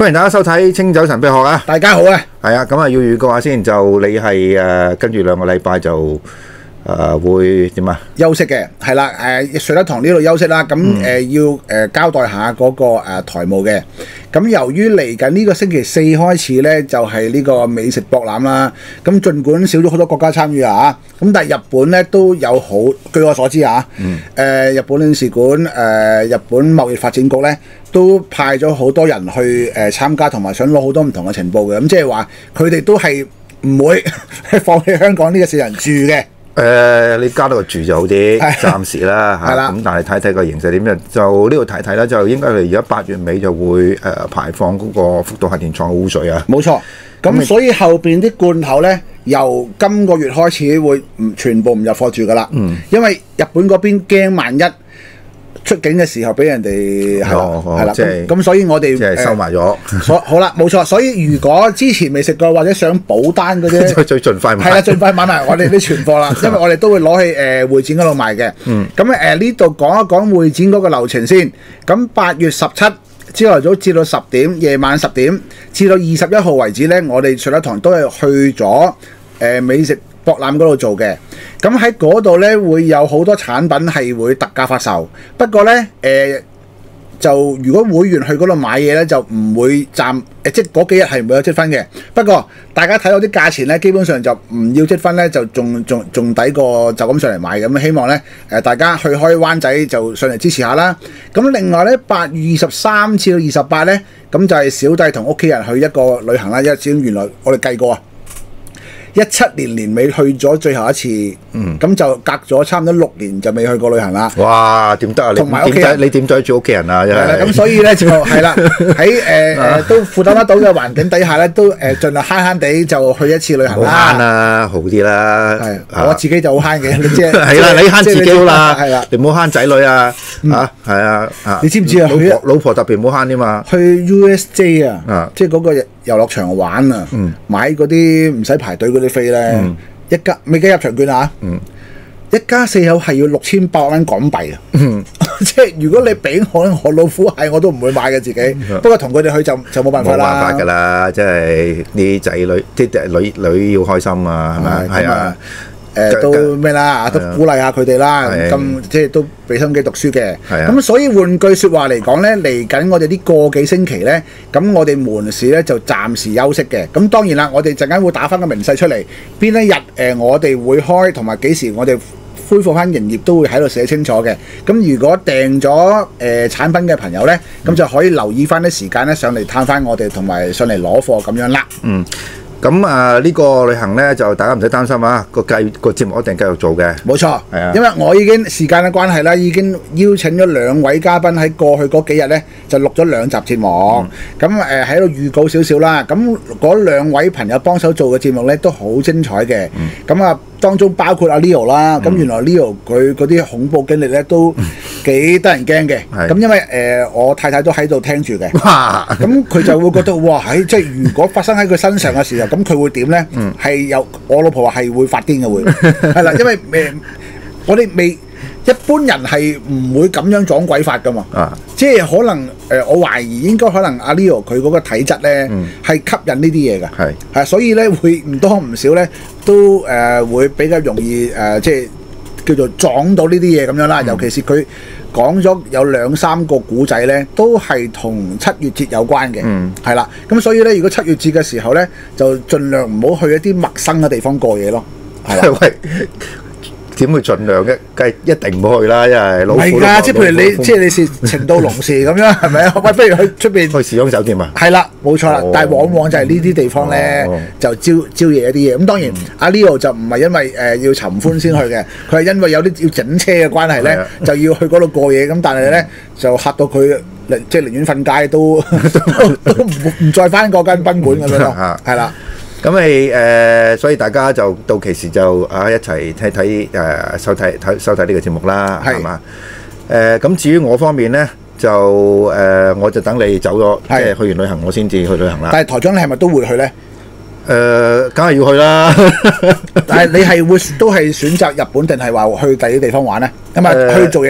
歡迎大家收睇《清酒神秘學》啊！ 大家好啊！ 係啊，咁啊要預告下先，就你係跟住2個禮拜就會點啊？ 休息嘅係啦，瑞德堂呢度休息啦。咁要交代下嗰個台務嘅。咁由於嚟緊呢個星期四開始呢，就係呢個美食博覽啦。咁儘管少咗好多國家參與啊，咁但係日本呢都有好，據我所知啊，日本領事館、日本貿易發展局呢，都派咗好多人去參加，同埋想攞好多唔同嘅情報嘅。咁即係話佢哋都係唔會放棄香港呢個市場住嘅。 你加多個住就好啲，暫時啦嚇。咁但係睇睇個形勢點樣，就呢度睇睇啦。就應該係而家8月尾就會排放嗰個福島核電廠嘅污水啊。 冇錯。咁所以後邊啲罐頭呢，由今個月開始會全部唔入貨住噶啦。因為日本嗰邊驚萬一出境嘅時候俾人哋係啦，咁所以我哋即係收埋咗。 好啦，冇錯。所以如果之前未食過或者想補單嗰啲， 最盡快買。 係啦，盡快買埋我哋啲存貨啦，因為我哋都會攞去會展嗰度賣嘅。咁呢度講一講會展嗰個流程先。咁8月17朝頭早至到10點，夜晚10點至到21號為止呢，我哋瑞德堂都係去咗美食博覽嗰度做嘅。咁喺嗰度呢，會有好多產品係會特價發售，不過呢，就如果會員去嗰度買嘢呢，就唔會即係嗰幾日係唔會有積分嘅。不過大家睇到啲價錢呢，基本上就唔要積分呢，就仲抵過就咁上嚟買。咁希望呢，大家去開灣仔就上嚟支持下啦。咁另外呢，8月23至到28呢，咁就係小弟同屋企人去一個旅行啦。因為始終原來我哋計過啊。17年年尾去咗最後一次，咁就隔咗差唔多6年就未去過旅行啦。 哇，點得啊？ 同埋屋企人， 你點對住屋企人啊？係啦， 咁所以咧就係啦，喺都負擔得到嘅環境底下咧，都盡量慳慳地就去一次旅行啦。 好慳啦，好啲啦。 係，我自己就好慳嘅，你即係係啦，你慳自己好啦， 係啦， 你唔好慳仔女啊，係啊， 你知唔知啊？ 老婆特別唔好慳啲嘛。 去 USJ 啊，即係嗰個遊樂場玩啊，買嗰啲唔使排隊嗰啲飛咧，未計入場券啊，一家4口係要6800蚊港幣啊，即係如果你俾我老虎係我都唔會買嘅自己，不過同佢哋去就冇辦法啦。 冇辦法㗎啦，即係啲仔女啲女要開心啊，係咪？係啊。 都咩啦，都鼓勵下佢哋啦，咁即係都俾心機讀書嘅。咁所以換句説話嚟講呢，嚟緊我哋呢個幾星期呢，咁我哋門市呢就暫時休息嘅。咁當然啦，我哋陣間會打翻個明細出嚟，邊一日我哋會開，同埋幾時我哋恢復翻營業都會喺度寫清楚嘅。咁如果訂咗產品嘅朋友呢，咁就可以留意翻啲時間呢，上嚟探翻我哋，同埋上嚟攞貨咁樣啦。 咁呢個旅行呢，就大家唔使擔心啊！個節目一定繼續做嘅。 冇錯， 係啊， 因為我已經時間嘅關係啦，已經邀請咗2位嘉賓喺過去嗰幾日呢，就錄咗2集節目。咁喺度預告少少啦。咁嗰2位朋友幫手做嘅節目呢，都好精彩嘅。咁當中包括阿 Leo 啦。咁原來 Leo 佢嗰啲恐怖經歷呢，都幾得人驚嘅。咁因為我太太都喺度聽住嘅。咁佢就會覺得哇，即係如果發生喺佢身上嘅時候。咁佢會點呢？係有我老婆話係會發癲嘅會，係啦，因為我哋一般人係唔會咁樣撞鬼法噶嘛，即係可能我懷疑應該可能阿 Leo 佢嗰個體質呢係吸引呢啲嘢㗎，係所以呢會唔多唔少呢都會比較容易即係叫做撞到呢啲嘢咁樣啦，尤其是佢講咗有2-3個古仔呢，都係同7月節有關嘅，係啦。咁所以呢，如果7月節嘅時候呢，就盡量唔好去一啲陌生嘅地方過夜咯。 喂，點會盡量嘅？梗係一定唔好去啦，因為老虎。係㗎， 即係譬如你，即係你是情到濃時咁樣，係咪啊？喂，不如去出邊去時裝酒店啊？ 係啦，冇錯啦。但係往往就係呢啲地方呢，就招惹一啲嘢。咁當然，阿 Leo 就唔係因為要尋歡先去嘅，佢係因為有啲要整車嘅關係呢，就要去嗰度過夜。咁但係呢，就嚇到佢，即係寧願瞓街都唔再翻嗰間賓館咁樣咯。係啦。 咁所以大家就到期時就一齊睇收睇呢個節目啦，係嘛？咁至於我方面呢，就我就等你走咗，即係去完旅行我先至去旅行啦。 但係台長你係咪都會去呢？ 梗係要去啦。 但係你係都係選擇日本定係話去第啲地方玩呢？咁去做嘢呢？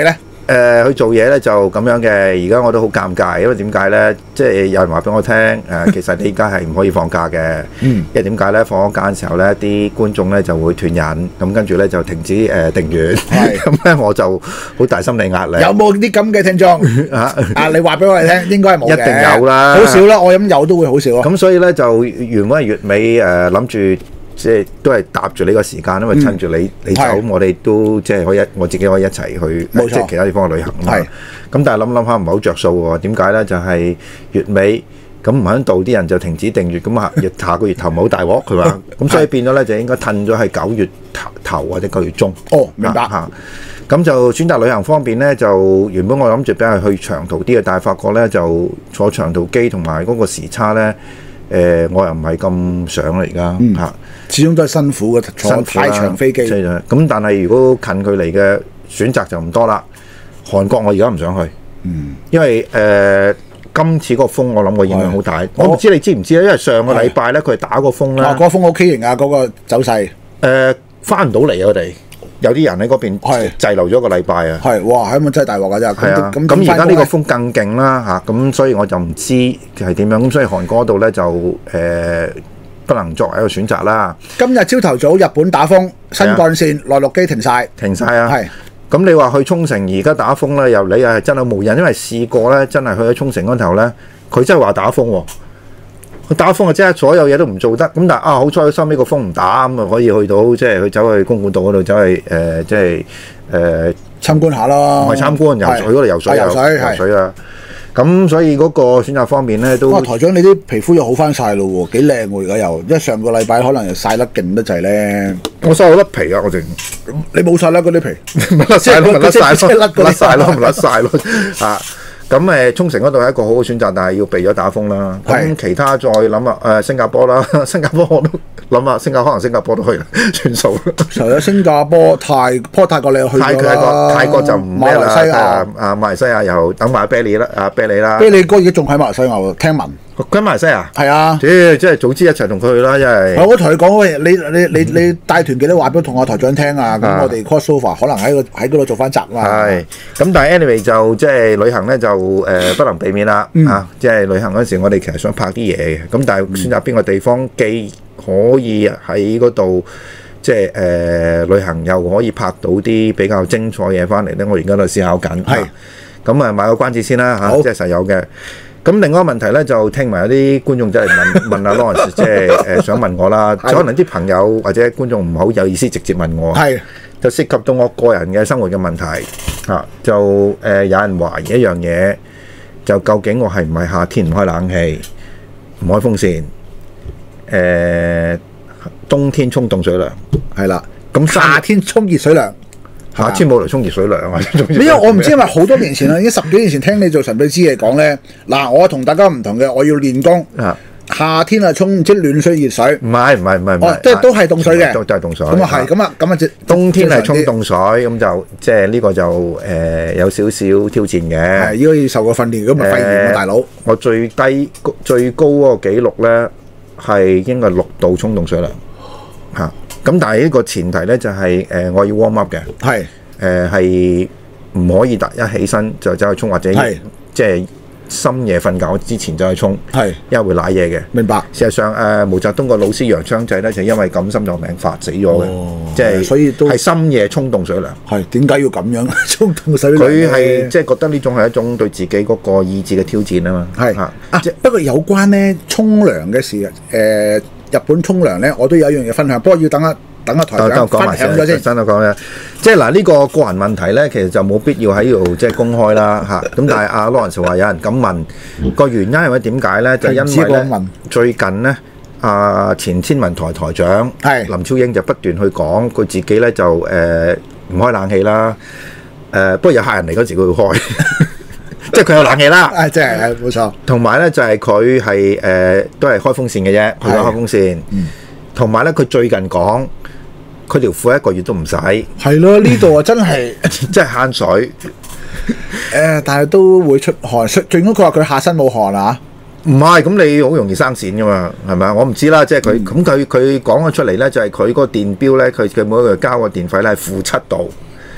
去做嘢咧就咁樣嘅。而家我都好尷尬，因為點解咧？即係有人話俾我聽其實你而家係唔可以放假嘅。因為點解咧？放咗假嘅時候咧，啲觀眾咧就會斷癮，咁跟住咧就停止訂閱。咁咧我就好大心理壓力。 有冇啲咁嘅聽眾你話俾我哋聽，應該係冇嘅。 一定有啦， 好少啦。我諗有都會好少咯。 咁所以咧就原本係月尾諗住。即係都係搭住呢個時間，因為趁住你走，我哋都即係可以我自己可以一齊去即係其他地方去旅行嘛。咁但係諗下唔係好着數喎。點解咧？就係月尾咁唔喺度，啲人就停止訂閱，咁下個月頭冇大鑊佢話。咁所以變咗咧就應該褪咗係9月頭或者9月中。 哦，明白。 咁就選擇旅行方面咧，就原本我諗住比較去長途啲嘅，但係發覺咧就坐長途機同埋嗰個時差咧。我又唔係咁想啦，而家嚇， 始終都係辛苦嘅，坐太長飛機。 咁但係如果近距離嘅選擇就唔多啦。韓國我而家唔想去，因為今次個風我諗個影響好大。我唔知你知唔知咧？因為上個禮拜咧佢打個風咧， 嗰個風 OK 型啊，嗰個走勢翻唔到嚟啊！我哋有啲人喺嗰邊滯留咗一個禮拜啊。 係哇，係咪真係大鑊㗎真係？ 咁而家呢個風更勁啦嚇，咁所以我就唔知係點樣。咁所以韓國嗰度咧就不能作為一個選擇啦。 今日朝頭早日本打風，新幹線內陸機停晒啊。係。咁你話去沖繩而家打風咧，又你又係真係無人，因為試過咧，真係去咗沖繩嗰頭咧，佢真係話打風喎。佢打風啊，即係所有嘢都唔做得。咁但係好彩佢收尾個風唔打，咁啊可以去到即係佢走去公館島嗰度走去即係參觀下咯。 唔係參觀，游水嗰度游水啊。咁所以嗰個選擇方面咧都。 台長，你啲皮膚又好翻晒咯喎，幾靚喎而家又，因為上個禮拜可能又曬得勁得滯咧。 我收咗甩皮啊！我淨你冇曬甩嗰啲皮， 咪甩曬咯，咪甩曬咯， 咪甩曬咯啊！咁沖繩嗰度係一個好好選擇，但係要避咗打風啦。咁其他再諗下新加坡啦，新加坡我都諗下，可能新加坡都去啦，算數。 除咗新加坡、泰國你又去咗啦， 泰國就唔咩啦。馬來西亞又等埋啤梨啦，啤梨啦。 啤梨哥而家仲喺馬來西亞，聽聞。 跟馬來西亞？係啊。 即係早知一齊同佢去啦，因為。 我同你講喂，你帶團記得話俾同我台長聽啊，咁我哋 crossover 可能喺嗰度做翻集嘛。係。咁但係 anyway 就即係旅行咧就不能避免啦即係旅行嗰時我哋其實想拍啲嘢嘅，咁但係選擇邊個地方既可以喺嗰度即係旅行又可以拍到啲比較精彩嘢翻嚟咧，我而家都思考緊。係。咁啊買個關子先啦即係實有嘅。咁另外一個問題咧，就聽埋有啲觀眾真係問阿 Lawrence 即係想問我啦，可能啲朋友或者觀眾唔好有意思直接問我，就涉及到我個人嘅生活嘅問題就有人懷疑一樣嘢，就究竟我係唔係夏天唔開冷氣，唔開風扇，冬天沖凍水涼，係啦，咁夏天沖熱水涼。 夏天冇嚟沖熱水涼啊！ 因為我唔知，因為好多年前啦，已經10幾年前聽你做神秘之嘢講咧。嗱，我同大家唔同嘅，我要練功。夏天啊，沖即暖水熱水。唔係， 即係都係凍水嘅。 都係凍水。 咁啊係，咁啊即冬天係沖凍水，咁就即係呢個就有少少挑戰嘅。 係，應該要受過訓練，咁咪肺炎啊，大佬。 我最高嗰個紀錄咧係應該6度沖凍水涼嚇。咁但係呢個前提咧就係我要 warm up 嘅，係唔可以一起身就走去沖，或者即係深夜瞓覺之前走去沖，因為會瀨嘢嘅。明白。事實上毛澤東個老師楊昌濟咧就因為咁心臟病發死咗嘅，即係所以都係深夜沖凍水涼。係點解要咁樣沖凍水涼？佢係即係覺得呢種係一種對自己嗰個意志嘅挑戰啊嘛。係不過有關咧沖涼嘅事日本沖涼咧，我都有一樣嘢分享，不過要等下台長分享咗先。真係講咧，即係嗱呢個個人問題咧，其實就冇必要喺度即係公開啦嚇。咁但係阿 Lawrence 話有人咁問個原因係咪點解咧？就因為咧最近咧，前天文台台長林超英就不斷去講佢自己咧就唔開冷氣啦。不過有客人嚟嗰時佢會開。即係佢有冷氣啦， 即係冇錯。 同埋咧就係佢係都係開風扇嘅啫，佢有開風扇。同埋咧佢最近講，佢條褲1個月都唔使。係咯，呢度啊真係真係慳水。 但係都會出汗。最緊佢話佢下身冇汗啊？ 唔係，咁你好容易生癬噶嘛，係咪啊？我唔知啦，即係佢咁佢講咗出嚟咧，就係佢嗰個電錶咧，佢每個月交個電費咧係-7度。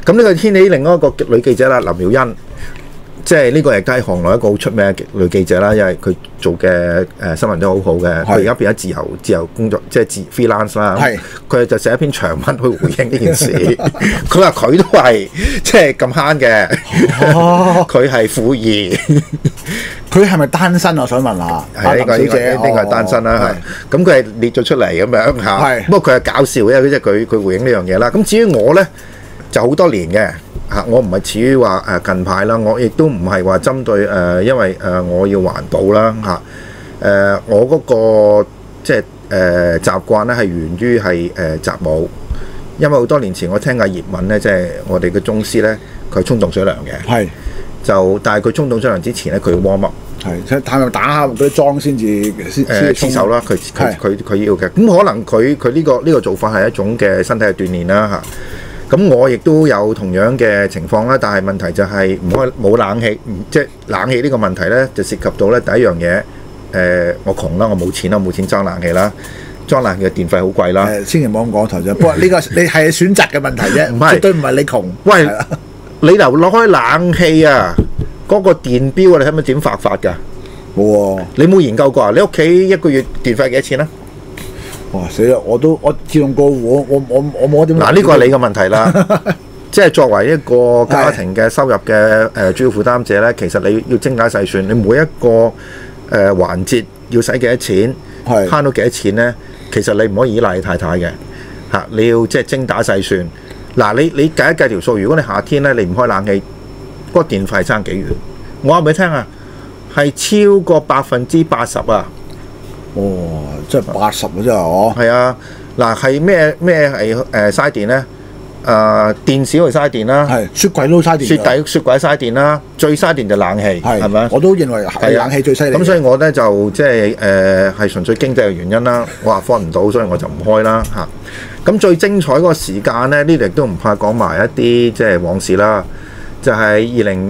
咁呢個掀起另外一個女記者啦，林妙欣，即係呢個亦都係行內一個好出名嘅女記者啦，因為佢做嘅新聞都好好嘅。佢而家變咗自由工作，即係freelance 啦。佢就寫一篇長文去回應呢件事。佢話佢都係即係咁慳嘅，佢係婦兒。 佢係咪單身？我想問下。 係呢個係單身啦。咁佢係列咗出嚟咁樣嚇。不過佢係搞笑嘅，即係佢回應呢樣嘢啦。咁至於我咧，就好多年嘅。我唔係至於話近排啦，我亦都唔係話針對因為我要環保啦嚇。我嗰個即係習慣咧係源於係習武，因為好多年前我聽阿葉問咧，即係我哋嘅宗師咧，佢係沖凍水涼嘅。係。就但係佢沖凍水涼之前咧，佢要 warm up。係，即係睇下打下嗰啲裝先至黐手啦。佢要嘅。咁可能佢呢個做法係一種嘅身體嘅鍛鍊啦嚇。咁我亦都有同樣嘅情況啦，但係問題就係冇冷氣，即係冷氣呢個問題咧，就涉及到咧第一樣嘢，我窮啦，我冇錢啦，冇錢裝冷氣啦，裝冷氣嘅電費好貴啦。千祈唔好咁講頭啫，不過呢個你係選擇嘅問題啫，絕對唔係你窮。喂，你攞開冷氣啊，嗰個電標啊，你睇唔睇點發㗎？冇喎，你冇研究過啊？你屋企一個月電費幾多錢啊？哇死啦！我自動過戶，我冇點。嗱，呢個係你嘅問題啦。即係作為一個家庭嘅收入嘅主要負擔者咧，其實你要精打細算，你每一個環節要使幾多錢，慳到幾多錢咧？其實你唔可以依賴你太太嘅嚇，你要即係精打細算。嗱，你計一計條數，如果你夏天咧你唔開冷氣，嗰個電費爭幾遠？我話俾你聽啊，係超過80%啊！哦，即係80啊，真係哦。係啊，嗱係咩係嘥電咧？電視去嘥電啦，係雪櫃都嘥電，雪櫃嘥電啦，最嘥電就冷氣，係咪？我都認為係冷氣最犀利。咁所以我咧就即係係純粹經濟嘅原因啦。我話放唔到，所以我就唔開啦嚇。咁最精彩嗰個時間咧，呢度亦都唔怕講埋一啲即係往事啦。就係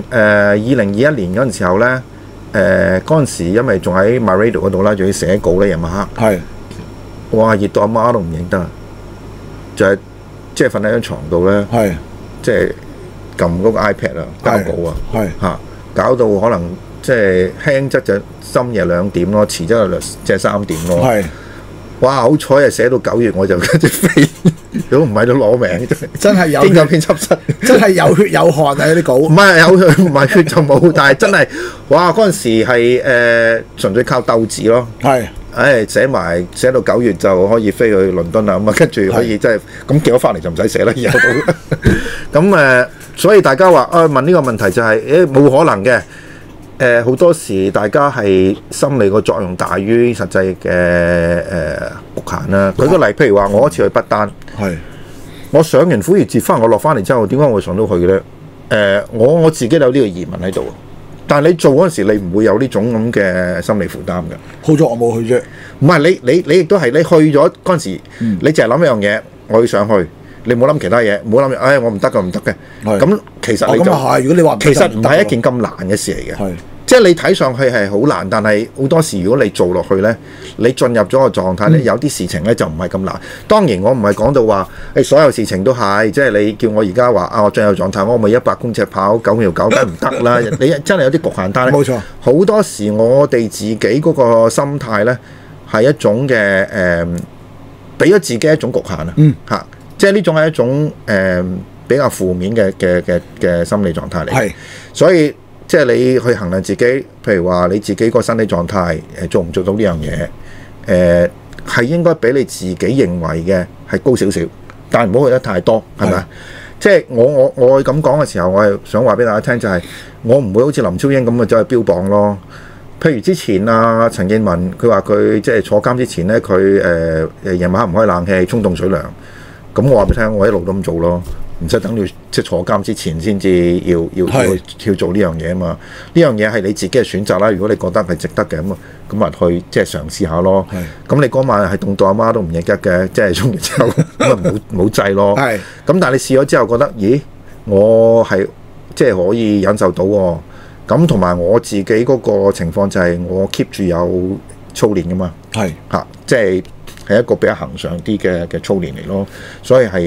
2021年嗰陣時候咧。嗰陣時，因為仲喺 MyRadio 嗰度啦，仲要寫稿咧，夜晚黑。係。哇！熱到阿媽都唔認得，就係即係瞓喺張床度咧。係。即係撳嗰個 iPad 啊，交稿啊。係。嚇！搞到可能即係輕則就深夜2點咯，遲則就即係3點咯。係。哇！好彩啊，寫到9月我就跟住飛，如果唔係都攞命真係有。邊個編輯室？真係有血有汗啊！啲稿。唔係有血，唔係血就冇，但係真係哇！嗰陣時係純粹靠鬥志咯。係。寫到9月就可以飛去倫敦啦，咁啊跟住可以即係咁寄咗翻嚟就唔使寫啦，以後都。咁所以大家話問呢個問題就係冇可能嘅。好多時大家係心理個作用大於實際嘅局限啦。舉個例，譬如話我嗰次去不丹，我上完虎穴節翻，我落翻嚟之後，點解我會上到去嘅咧？我自己有呢個疑問喺度，但係你做嗰陣時，你唔會有呢種咁嘅心理負擔㗎。好在我冇去啫。唔係你亦都係你去咗嗰陣時，你淨係諗一樣嘢，我要上去。你冇諗其他嘢，唔好諗，我唔得㗎，唔得嘅。咁其實你就如果你話其實唔係一件咁難嘅事嚟嘅，即係你睇上去係好難，但係好多時如果你做落去咧，你進入咗個狀態咧，有啲事情咧就唔係咁難。當然我唔係講到話所有事情都係，即係你叫我而家話我進入狀態，我咪100公尺跑9秒9，梗唔得啦！你真係有啲局限，但係冇錯，好多時我哋自己嗰個心態咧係一種嘅俾咗自己一種局限啊，嚇。即係呢種係一種比較負面嘅心理狀態嚟，係，所以即係你去衡量自己，譬如話你自己個身體狀態做唔做到呢樣嘢，係應該比你自己認為嘅係高少少，但係唔好去得太多，係咪？即係我咁講嘅時候，我係想話俾大家聽，就係我唔會好似林超英咁走去標榜咯。譬如之前啊，陳健民佢話佢即係坐監之前咧，佢夜晚黑唔開冷氣，沖凍水涼。咁我話俾你聽，我一路都咁做咯，唔使等你即係坐監之前先至要做呢樣嘢啊嘛。呢樣嘢係你自己嘅選擇啦。如果你覺得係值得嘅咁咪去即係嘗試下咯。咁你嗰晚係凍到阿媽都唔認得嘅，即係沖完之後咁咪冇制咯。咁但係你試咗之後覺得，咦，我係即係可以忍受到喎。咁同埋我自己嗰個情況就係我 keep 住有操練噶嘛。即係。係一個比較恆常啲嘅操練嚟咯，所以係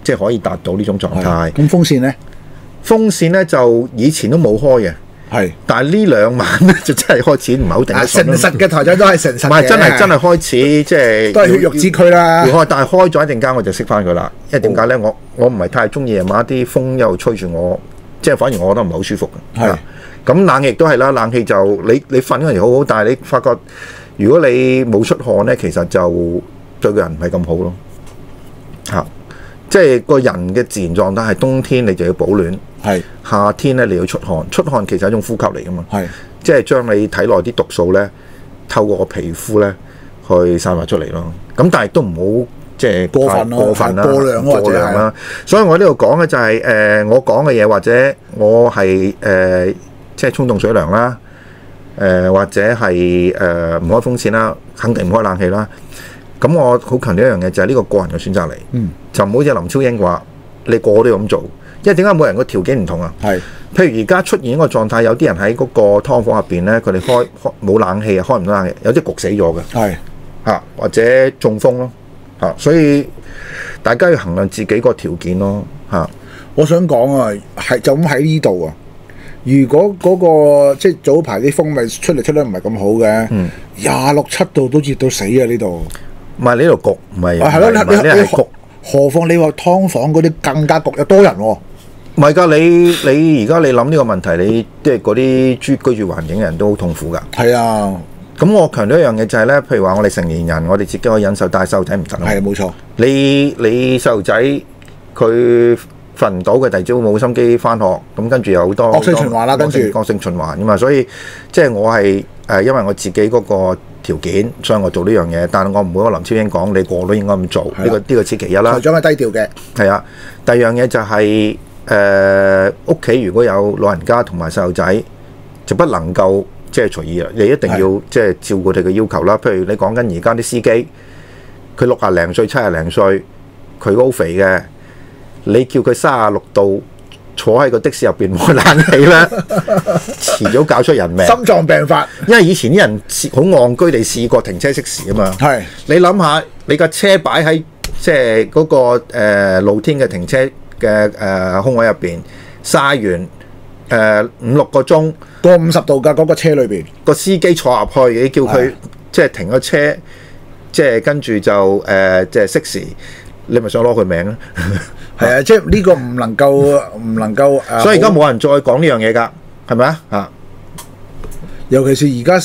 即係可以達到呢種狀態。 咁風扇咧？ 風扇咧就以前都冇開嘅。係，但係呢2晚咧就真係開始唔係好定得順。誠實嘅台長都係誠實嘅。唔係真係開始即係都係血肉之軀啦。要開，但係開咗一陣間我就熄翻佢啦。因為點解咧？我唔係太中意夜晚啲風又吹住我，即係反而我覺得唔係好舒服嘅。係。咁冷氣亦都係啦，冷氣就你瞓嗰陣時好好，但係你發覺如果你冇出汗咧，其實就對個人唔係咁好咯。嚇！即係個人嘅自然狀態係冬天你就要保暖。係夏天咧，你要出汗，出汗其實係一種呼吸嚟噶嘛。係即係將你體內啲毒素咧，透過個皮膚咧去散發出嚟咯。咁但係都唔好即係過分啦，過量啦。所以我呢度講嘅就係我講嘅嘢，或者我係即係沖凍水涼啦，或者係唔開風扇啦，肯定唔開冷氣啦。咁我好強調一樣嘢，就係呢個個人嘅選擇嚟。就唔好似林超英話，你個個都要咁做。因為點解每人個條件唔同啊？係，譬如而家出現一個狀態，有啲人喺嗰個劏房入邊咧，佢哋開冇冷氣啊，開唔到冷氣，有啲焗死咗嘅。係嚇，或者中風咯嚇，所以大家要衡量自己個條件咯嚇。我想講啊，係就咁喺呢度啊。如果嗰個即係早排啲風咪出得唔係咁好嘅，26、27度都熱到死啊！呢度唔係呢度焗，唔係係咯，你係焗。何況你話劏房嗰啲更加焗，有多人喎。唔係㗎，你而家你諗呢個問題，你即係嗰啲居住環境嘅人都好痛苦㗎。係啊，咁我強調一樣嘢就係咧，譬如話我哋成年人，我哋自己可以忍受，但係細路仔唔得啊。係冇錯。你細路仔佢瞓唔到嘅，第二朝冇心機翻學，咁跟住有好多惡性循環啦，跟住惡性循環㗎嘛。所以即係我係因為我自己嗰個條件，所以我做呢樣嘢。但係我唔會話林超英講你個都應該咁做。呢個此其一啦。台長係低調嘅。係啊，第二樣嘢就係屋企如果有老人家同埋細路仔，就不能夠即係隨意啦。你一定要即係照顧佢哋嘅要求啦。譬如你講緊而家啲司機，佢60零歲、70零歲，佢好肥嘅，你叫佢36度坐喺個的士入邊冇冷氣啦，遲早搞出人命。心臟病發，因為以前啲人好戇居地試過停車熄匙啊嘛。係，你諗下，你架車擺喺即係嗰個露天嘅停車嘅空位入邊曬完5-6個鐘，過50度㗎嗰個車裏邊，個司機坐入去，你叫佢即係停咗車，即係跟住就即係熄匙，你咪想攞佢命咧？係啊，即係呢個唔能夠所以而家冇人再講呢樣嘢㗎，係咪啊？啊，尤其是而家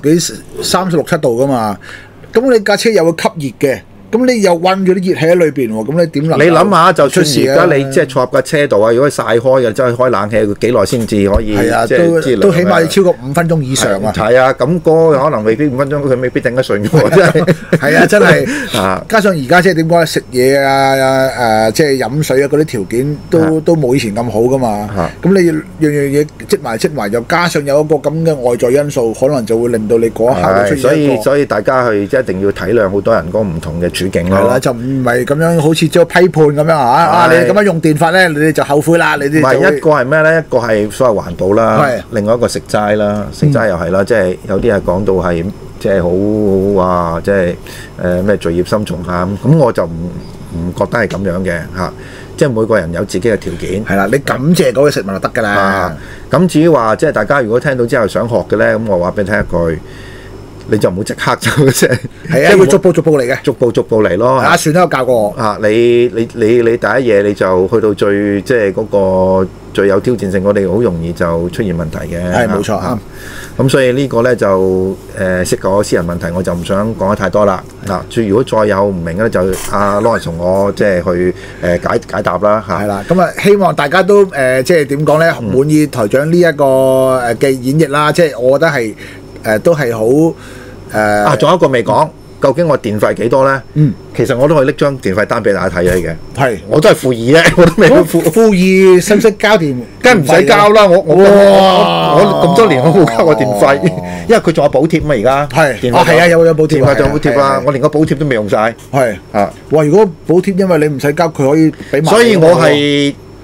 36-37度㗎嘛，咁你架車又會吸熱嘅。咁你又韞咗啲熱氣喺裏邊喎，咁你點諗？你諗下，就算而家你即係坐入架車度啊，如果曬開嘅，真係開冷氣，幾耐先至可以？係啊，都起碼要超過5分鐘以上啊！係啊，咁嗰個可能未必5分鐘，佢未必頂得順喎，真係。係啊，真係。啊，加上而家即係點講咧？食嘢啊，即係飲水啊，嗰啲條件都冇以前咁好噶嘛。咁你樣嘢積埋，又加上有一個咁嘅外在因素，可能就會令到你嗰一刻出現一個。所以大家去一定要體諒好多人嗰唔同嘅處境咯。係啦，就唔係咁樣，好似做批判咁樣啊！你咁樣用電法咧，你哋就後悔啦！你哋唔係一個係咩咧？一個係所謂環保啦，另外一個食齋啦，食齋又係啦，即係有啲係講到係即係好話，即係咩罪孽深重啊咁，我就唔覺得係咁樣嘅嚇。即係每個人有自己嘅條件。係啦，你感謝嗰個食物就得㗎啦。咁至於話即係大家如果聽到之後想學嘅咧，咁我話俾你聽一句。你就唔好即刻就即係會逐步嚟嘅，逐步嚟咯。阿船都有教過我。你第一嘢你就去到最即係嗰個最有挑戰性，我哋好容易就出現問題嘅。係冇錯嚇。咁所以呢個咧就涉及我私人問題，我就唔想講得太多啦。嗱，如果再有唔明咧，就阿 Lawrence 同我即係去解答啦嚇。係啦，咁啊希望大家都即係點講咧，滿意台長呢一個嘅演繹啦。即係我覺得係。都係好仲有一個未講，究竟我電費幾多咧？其實我都可以拎張電費單俾大家睇嘅。係，我都係負2啫，我都未負2，使唔使交電？梗係唔使交啦！我咁多年我冇交過電費，因為佢仲有補貼嘛。而家係係啊，有補貼，仲有補貼啊！我連個補貼都未用晒。係啊，哇！如果補貼因為你唔使交，佢可以俾埋。所以我係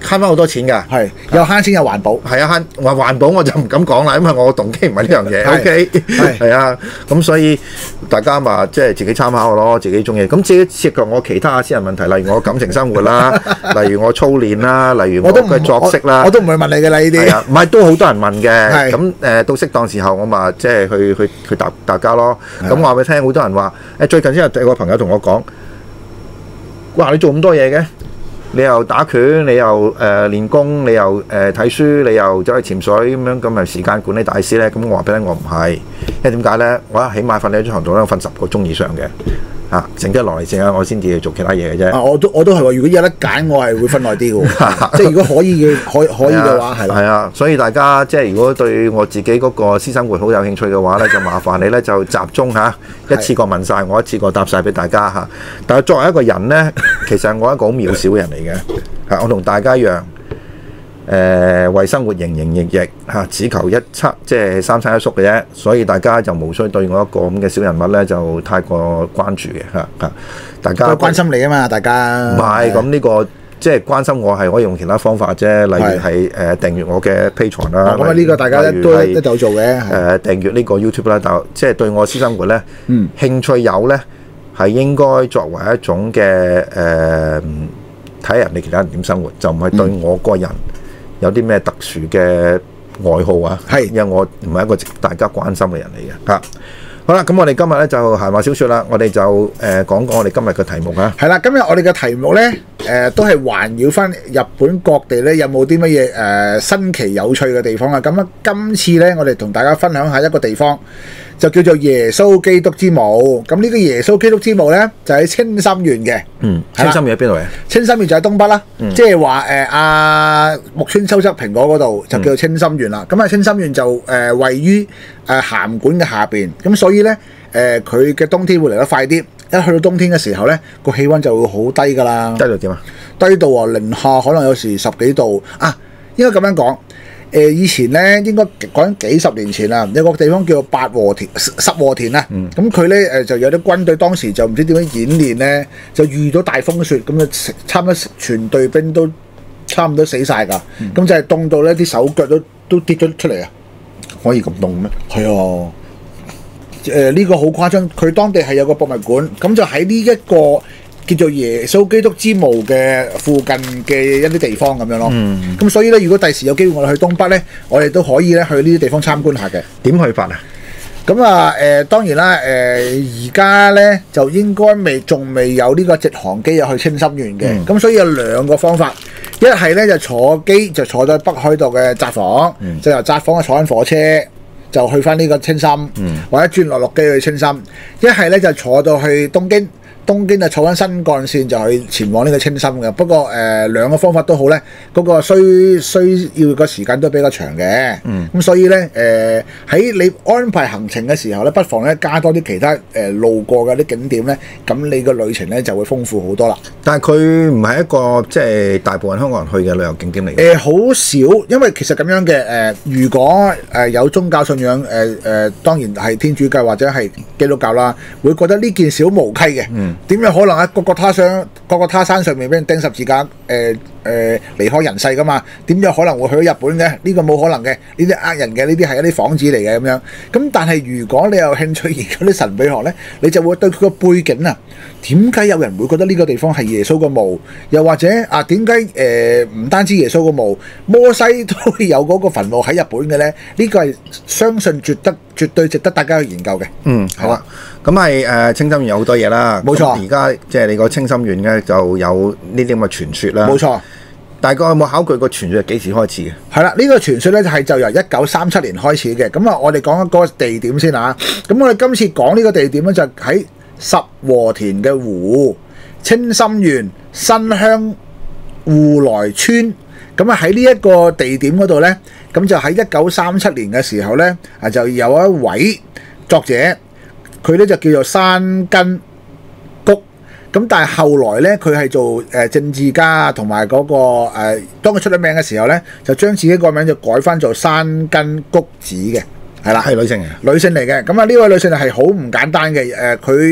慳翻好多錢㗎。 係又慳錢又環保。 係啊，話環保我就唔敢講啦，因為我動機唔係呢樣嘢。OK，係啊，咁所以大家嘛，即係自己參考咯，自己中意。咁至於涉及我其他私人問題，例如我感情生活啦，例如我操練啦，例如我嘅作息啦， 我都唔會問你嘅啦，呢啲。 係啊，唔係都好多人問嘅。咁到適當時候我咪即係去答大家咯。咁話俾你聽，好多人話最近先有個朋友同我講，哇！你做咁多嘢嘅？你又打拳，你又練功，你又睇書，你又走去潛水咁樣，咁咪時間管理大師咧？咁我話俾你聽，我唔係，因為點解咧？我起碼瞓喺張床度咧，我瞓10個鐘以上嘅。剩得落嚟剩下，我先至去做其他嘢嘅啫。 我都係喎。如果有得揀，我係會瞓耐啲嘅喎。即係如果可以嘅話，係啦。係啊，所以大家即係如果對我自己嗰個私生活好有興趣嘅話咧，就麻煩你咧就集中一次過問晒，我一次過答晒俾大家嚇。但係作為一個人咧，其實我係一個好渺小嘅人嚟嘅。我同大家一樣。為生活營營役役嚇，只求即係三餐一宿嘅啫，所以大家就無需對我一個咁嘅小人物咧就太過關注嘅嚇。大家都關心你啊嘛，大家唔係咁呢個即係關心我係可以用其他方法啫，例如係訂閱我嘅 Patreon 啦。 咁呢個大家都有做嘅。 訂閱呢個 YouTube 啦，但即係對我私生活咧，興趣有咧係應該作為一種嘅睇人哋其他人點生活，就唔係對我個人。有啲咩特殊嘅愛好啊？係，因為我唔係一個大家關心嘅人嚟嘅嚇。好啦，咁我哋今日咧就閒話少説啦，我哋就講講我哋今日嘅題目啊。 係啦，今日我哋嘅題目咧都係環繞翻日本各地咧有冇啲乜嘢新奇有趣嘅地方啊？咁啊，今次咧我哋同大家分享下一個地方，就叫做耶穌基督之墓。咁呢個耶穌基督之墓咧就喺青森縣嘅。 青森縣喺邊度嘅？青森縣就喺東北啦。即係話阿木村修則蘋果嗰度就叫做青森縣啦。咁青森縣就位於函館嘅下邊。咁所以咧佢嘅冬天會嚟得快啲。一去到冬天嘅時候咧，個氣温就會好低㗎啦。低到點啊？ 低到零下可能有時10幾度啊！應該咁樣講。以前咧應該講緊幾十年前啦，有個地方叫做十和田啊。咁佢咧就有啲軍隊當時就唔知點樣演練咧，就遇到大風雪，咁就差唔多全隊兵都差唔多死晒㗎。咁就係凍到咧啲手腳都跌咗出嚟啊！ 可以咁凍咩？ 係啊。呢個好誇張，佢當地係有個博物館，咁就喺呢一個叫做耶穌基督之墓嘅附近嘅一啲地方咁樣咯。咁所以咧，如果第時有機會我哋去東北咧，我哋都可以咧去呢啲地方參觀下嘅。 點去法啊？ 咁啊當然啦，而家咧就應該仲未有呢個直航機入去青森縣嘅。咁所以有兩個方法，一係咧就坐機就坐到北海道嘅札幌，就由札幌坐緊火車。就去翻呢個青森，或者轉落機去青森。一係咧就坐到去東京，東京就坐緊新幹線就去前往呢個青森嘅。不過兩個方法都好咧，嗰個需要個時間都比較長嘅。咁所以咧喺你安排行程嘅時候咧，不妨咧加多啲其他路過嘅啲景點咧，咁你個旅程咧就會豐富好多啦。 但係佢唔係一個即係大部分香港人去嘅旅遊景點嚟嘅。 好少，因為其實咁樣嘅如果有宗教信仰當然係天主教或者係基督教啦，會覺得呢件事好無稽嘅。點樣可能喺各個他山上面俾人釘十字架離開人世噶嘛？點樣可能會去到日本嘅？呢個冇可能嘅，呢啲呃人嘅，呢啲係一啲幌子嚟嘅咁樣。咁但係如果你有興趣研究啲神秘學呢，你就會對佢個背景啊，點解有人會覺得呢個地方係耶穌個墓？又或者啊，點解唔單止耶穌個墓，摩西都會有嗰個墳墓喺日本嘅呢？呢個係相信絕對值得大家去研究嘅。 好啊。咁係青森縣有好多嘢啦。 冇錯。 而家即係你個青森縣咧就有呢啲咁嘅傳說啦。 冇錯。 大概有冇考據個傳說係幾時開始嘅？ 係啦，呢個傳說咧就由1937年開始嘅。咁啊，我哋講一個地點先啊。咁我哋今次講呢個地點咧就喺十和田嘅湖，青森縣新鄉戶來村。咁啊喺呢一個地點嗰度咧，咁就喺1937年嘅時候咧，就有一位作者，佢咧就叫做山根谷。咁但係後來咧，佢係做政治家同埋嗰個當佢出咗名嘅時候咧，就將自己個名就改翻做山根谷子嘅，係啦， 係女性嚟嘅。 女性嚟嘅。咁啊呢位女性係好唔簡單嘅。佢一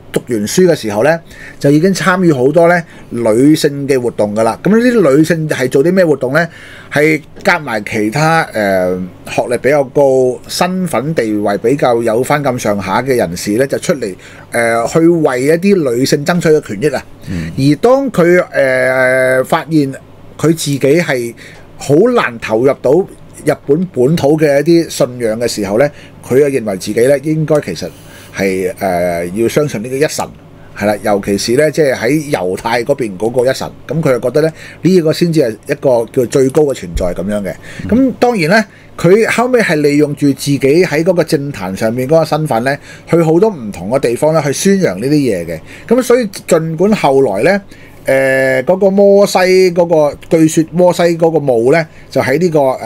讀完書嘅時候咧，就已經參與好多咧女性嘅活動㗎啦。咁呢啲女性係做啲咩活動咧？係夾埋其他學歷比較高、身份地位比較有翻咁上下嘅人士咧，就出嚟去為一啲女性爭取嘅權益啊。而當佢發現佢自己係好難投入到日本本土嘅一啲信仰嘅時候咧，佢就認為自己咧應該其實係要相信呢個一神。係啦，尤其是咧，即係喺猶太嗰邊嗰個一神，咁佢就覺得咧呢個先至係一個叫最高嘅存在咁樣嘅。咁當然咧，佢後尾係利用住自己喺嗰個政壇上面嗰個身份咧，去好多唔同嘅地方咧去宣揚呢啲嘢嘅。咁所以儘管後來咧，嗰個摩西嗰個據說摩西嗰個墓咧，就喺呢個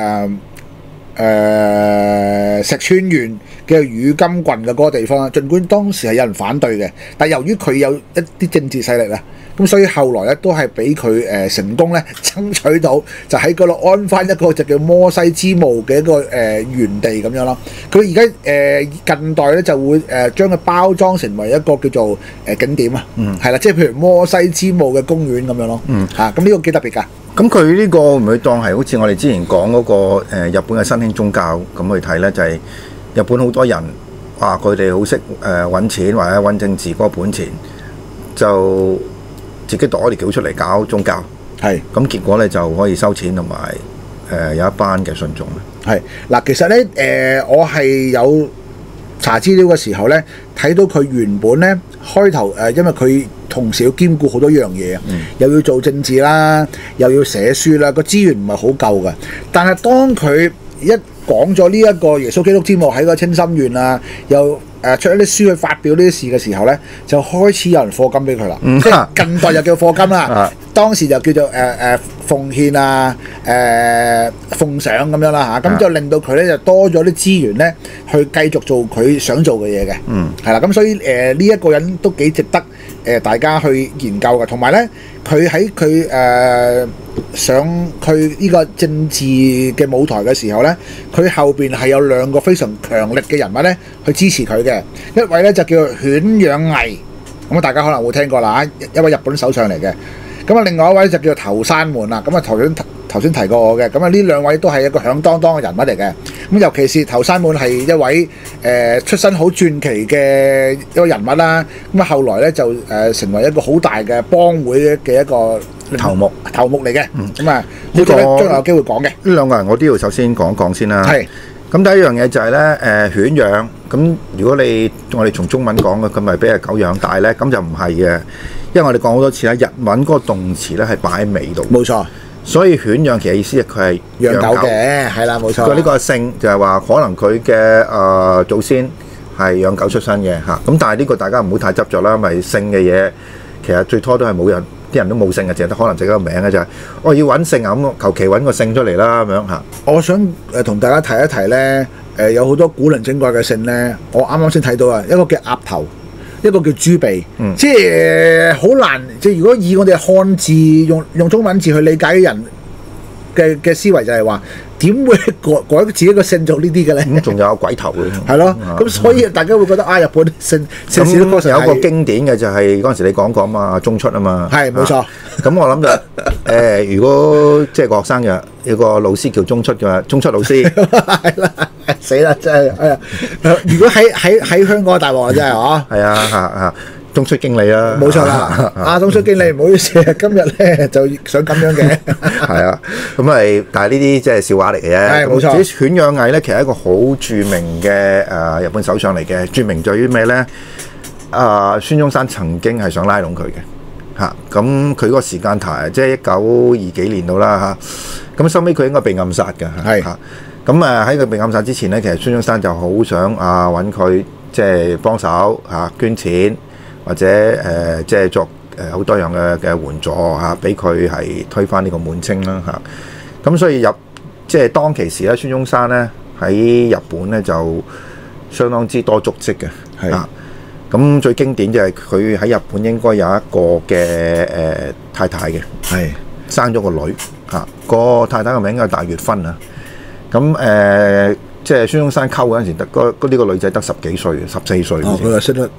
石川縣嘅宇金郡嘅嗰個地方，儘管當時係有人反對嘅，但由於佢有一啲政治勢力啊，咁所以後來咧都係俾佢成功咧爭取到，就喺嗰度安翻一個就叫摩西之墓嘅一個原地咁樣咯。佢而家近代咧就會將佢包裝成為一個叫做景點啊，係啦，即係譬如摩西之墓嘅公園咁樣咯。咁呢個幾特別㗎。 咁佢呢個唔會當係好似我哋之前講嗰個日本嘅新興宗教咁去睇呢？就係日本好多人話佢哋好識揾錢或者揾政治嗰個本錢，就自己攞條橋出嚟搞宗教。係咁結果呢就可以收錢同埋有一班嘅信眾。 係嗱，其實呢我係有查資料嘅時候呢，睇到佢原本呢開頭因為佢同時要兼顧好多樣嘢，又要做政治啦，又要寫書啦，個資源唔係好夠嘅。但係當佢一講咗呢一個耶穌基督之墓喺個清心園啊，又出一啲書去發表呢啲事嘅時候呢，就開始有人課金俾佢啦。即係近代就叫課金啦，當時就叫做奉獻啊、奉上咁樣啦嚇，咁就令到佢呢就多咗啲資源呢去繼續做佢想做嘅嘢嘅。係啦，咁所以呢一個人都幾值得大家去研究嘅。同埋呢，佢喺佢上佢呢個政治嘅舞台嘅時候呢，佢後邊係有兩個非常強力嘅人物呢去支持佢嘅。一位呢就叫做犬養毅，咁大家可能會聽過啦，一位日本首相嚟嘅。咁啊，另外一位就叫做頭山門啦。咁啊，頭先提過我嘅。咁啊，呢兩位都係一個響當當嘅人物嚟嘅。咁尤其是頭山門係一位出身好傳奇嘅一個人物啦。咁啊，後來咧就成為一個好大嘅幫會嘅一個頭目嚟嘅。咁啊，呢個將來有機會講嘅。呢兩個人我都要首先講一講先啦。係。咁第一樣嘢就係咧犬養。咁如果我哋從中文講嘅，咁咪俾隻狗養大咧？咁就唔係嘅。因為我哋講好多次啦，日文嗰個動詞咧係擺喺尾度。冇錯，所以犬養其實意思係佢係養狗嘅，係啦，冇錯。佢呢個姓就係話可能佢嘅祖先係養狗出身嘅嚇。咁但係呢個大家唔好太執着啦，咪姓嘅嘢其實最初都係冇人，啲人都冇姓嘅，淨係得可能自己個名嘅啫。我要揾姓啊，咁求其揾個姓出嚟啦咁樣嚇。我想同大家提一提咧，有好多古靈精怪嘅姓咧，我啱啱先睇到啊，一個叫鴨頭。一個叫豬鼻，即係好難。即係如果以我哋漢字用中文字去理解嘅人嘅思維，就係話點會改自己個姓做呢啲嘅咧？咁仲有鬼頭嘅，係咯。咁所以大家會覺得日本姓氏都確實有個經典嘅，就係嗰陣時你講過嘛，中出啊嘛。係冇錯。咁我諗就如果即係個學生嘅有個老師叫中出嘅，中出老師係啦。死啦！真係如果喺香港大鑊啊，真係嗬。係啊，中出經理啦。冇錯啦，中出經理唔好意思，今日咧就想咁樣嘅。係啊，咁咪但係呢啲即係笑話嚟嘅啫。係冇錯。至於犬養毅咧，其實係一個好著名嘅日本首相嚟嘅。著名在於咩咧？孫中山曾經係想拉攏佢嘅嚇。咁佢嗰個時間台即係1920幾年到啦嚇。咁收尾佢應該被暗殺嘅嚇。咁喺佢被暗殺之前咧，其實孫中山就好想揾佢即係幫手捐錢，或者即係作好多樣嘅援助俾佢係推翻呢個滿清啦嚇。咁所以即係當其時咧，孫中山咧喺日本咧就相當之多足跡嘅。係咁最經典就係佢喺日本應該有一個嘅太太嘅，係生咗個女嚇。個太太嘅名應該係大月芬啊。咁即係孫中山溝嗰陣時，呢個女仔得10幾歲，14歲。佢又識得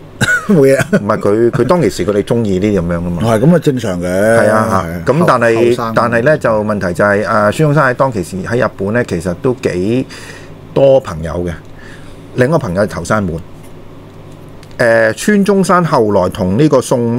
冇嘢。 唔係佢當其時佢哋中意呢啲咁樣噶嘛。 係咁啊，正常嘅。 係啊，咁但係咧就問題就係孫中山喺當其時喺日本咧，其實都幾多朋友嘅。另一個朋友係頭山滿。孫中山後來同呢個宋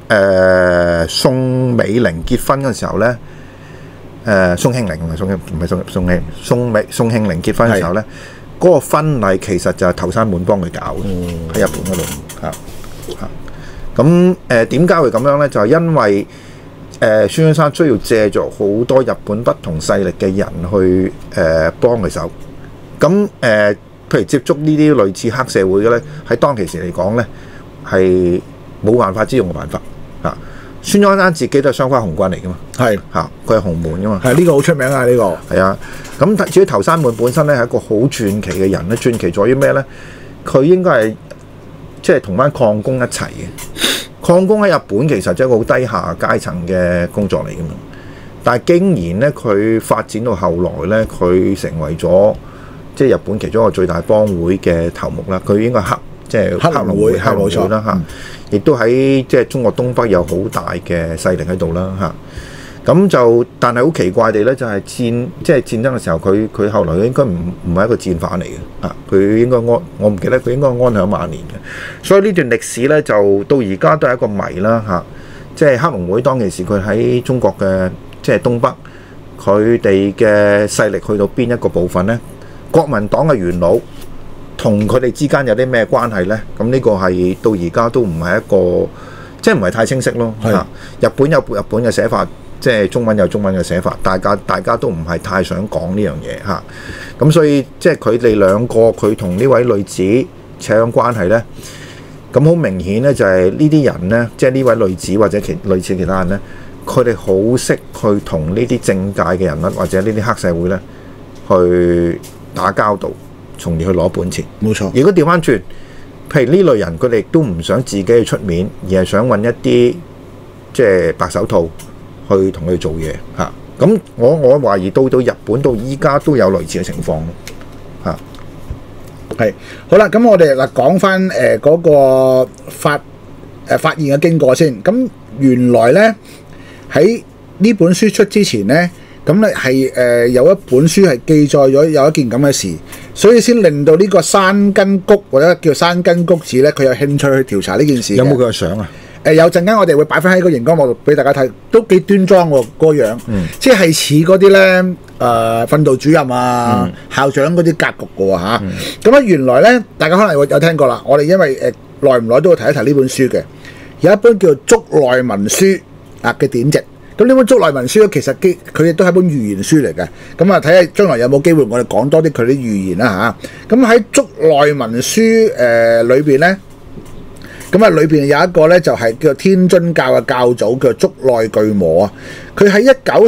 美齡結婚嘅時候咧，宋慶齡唔係宋慶齡結婚嘅時候咧，嗰個婚禮其實就係頭山滿幫佢搞嘅，喺日本嗰度嚇。咁點解會咁樣咧？就係因為孫中山需要借助好多日本不同勢力嘅人去幫佢手。咁譬如接觸呢啲類似黑社會嘅咧，喺當其時嚟講咧係冇辦法之用嘅辦法嚇。孫中山自己都係雙花紅軍嚟噶嘛，係嚇，佢係紅門噶嘛， 係呢個好出名啊！呢個係啊。咁至於頭山滿本身咧係一個好傳奇嘅人咧，傳奇在於咩咧？佢應該係即係同班礦工一齊嘅。礦工喺日本其實即係一個好低下階層嘅工作嚟噶嘛，但係竟然咧佢發展到後來咧，佢成為咗即係日本其中一個最大幫會嘅頭目啦。佢應該即係黑龍會啦嚇，亦都喺即係中國東北有好大嘅勢力喺度啦嚇。咁就但係好奇怪地咧，就係即係戰爭嘅時候，佢後來應該唔係一個戰犯嚟嘅嚇，佢應該我唔記得佢應該安享晚年嘅。所以呢段歷史咧就到而家都係一個謎啦嚇。即係黑龍會當其時佢喺中國嘅即係東北，佢哋嘅勢力去到邊一個部分咧？國民黨嘅元老同佢哋之間有啲咩關係咧？咁呢個係到而家都唔係一個即係唔係太清晰咯嚇。日本有日本嘅寫法。即係中文有中文嘅寫法，大家都唔係太想講呢樣嘢嚇。咁所以即係佢哋兩個佢同呢位女子扯上關係咧，咁好明顯咧就係呢啲人咧，即係呢位女子或者類似其他人咧，佢哋好識去同呢啲政界嘅人物或者呢啲黑社會咧去打交道，從而去攞本錢。冇錯。如果調翻轉，譬如呢類人，佢哋亦都唔想自己去出面，而係想揾一啲即係白手套。去同佢做嘢嚇，咁我懷疑到日本到依家都有類似嘅情況咯嚇。 係好啦，咁我哋嗱講翻嗰個發現嘅經過先。咁原來咧喺呢本書出之前咧，咁咧係有一本書係記載咗有一件咁嘅事，所以先令到呢個山根谷或者叫山根谷子咧，佢有興趣去調查呢件事。 有冇佢嘅相啊？ 有陣間我哋會擺翻喺個熒光幕度俾大家睇，都幾端莊喎個樣，即係似嗰啲咧訓導主任啊、校長嗰啲格局嘅喎嚇。咁啊原來咧，大家可能會有聽過啦。我哋因為耐唔耐都會提一提呢本書嘅，有一本叫做《竹內文書》嘅典籍。咁呢本《竹內文書》咧，其實佢亦都係一本寓言書嚟嘅。咁啊睇下將來有冇機會我哋講多啲佢啲寓言啦嚇。咁喺《竹內文書》裏邊咧。咁啊，裏邊有一個咧，就係叫天津教嘅教祖，叫竹內巨磨啊。佢喺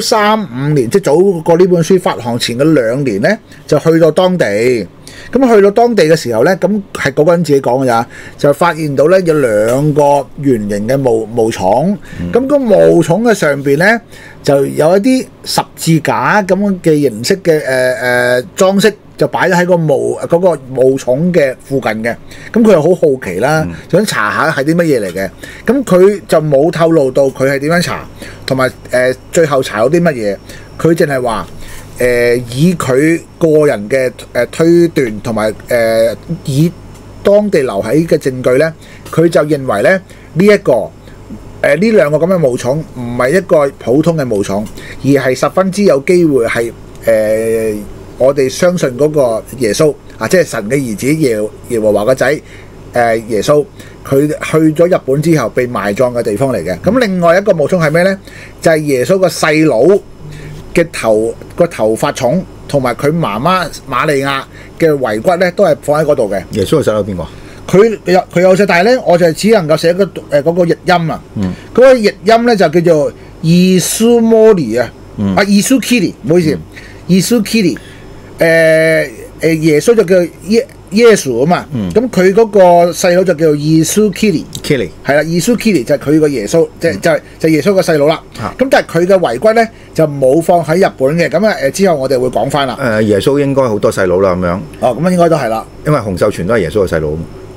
1935年，即係早過呢本書發行前嘅2年咧，就去到當地。咁去到當地嘅時候咧，咁係嗰個人自己講嘅咋，就發現到咧有2個圓形嘅毛蟲。咁個毛蟲嘅上邊咧，就有一啲十字架咁樣嘅形式嘅裝飾。就擺咗喺個毛蟲嘅附近嘅，咁佢又好好奇啦，想查下係啲乜嘢嚟嘅。咁佢就冇透露到佢係點樣查，同埋最後查到啲乜嘢。佢淨係話以佢個人嘅推斷，同埋以當地留喺嘅證據咧，佢就認為咧呢一個呢2個咁嘅毛蟲唔係一個普通嘅毛蟲，而係十分之有機會係我哋相信嗰個耶穌啊，即係神嘅兒子耶和華個仔耶穌，佢去咗日本之後被埋葬嘅地方嚟嘅。咁另外一個毛蟲係咩呢？就係耶穌個細佬嘅頭髮重，同埋佢媽媽瑪利亞嘅遺骨咧，都係放喺嗰度嘅。 耶穌嘅細佬邊個？ 佢有隻，但係咧，我就只能夠寫嗰個譯音啊。嗰個譯音咧就叫做伊蘇摩尼啊，伊蘇基利，唔好意思，伊蘇基利。耶穌就叫耶穌啊嘛，咁佢嗰個細佬就叫做耶穌 Kili，係啦，耶穌 Kili 就係佢個耶穌，就係耶穌個細佬啦。咁但係佢嘅遺骨咧就冇放喺日本嘅，咁之後我哋會講翻啦。 耶穌應該好多細佬啦咁樣。 哦，咁應該都係啦， 因為洪秀全都係耶穌嘅細佬。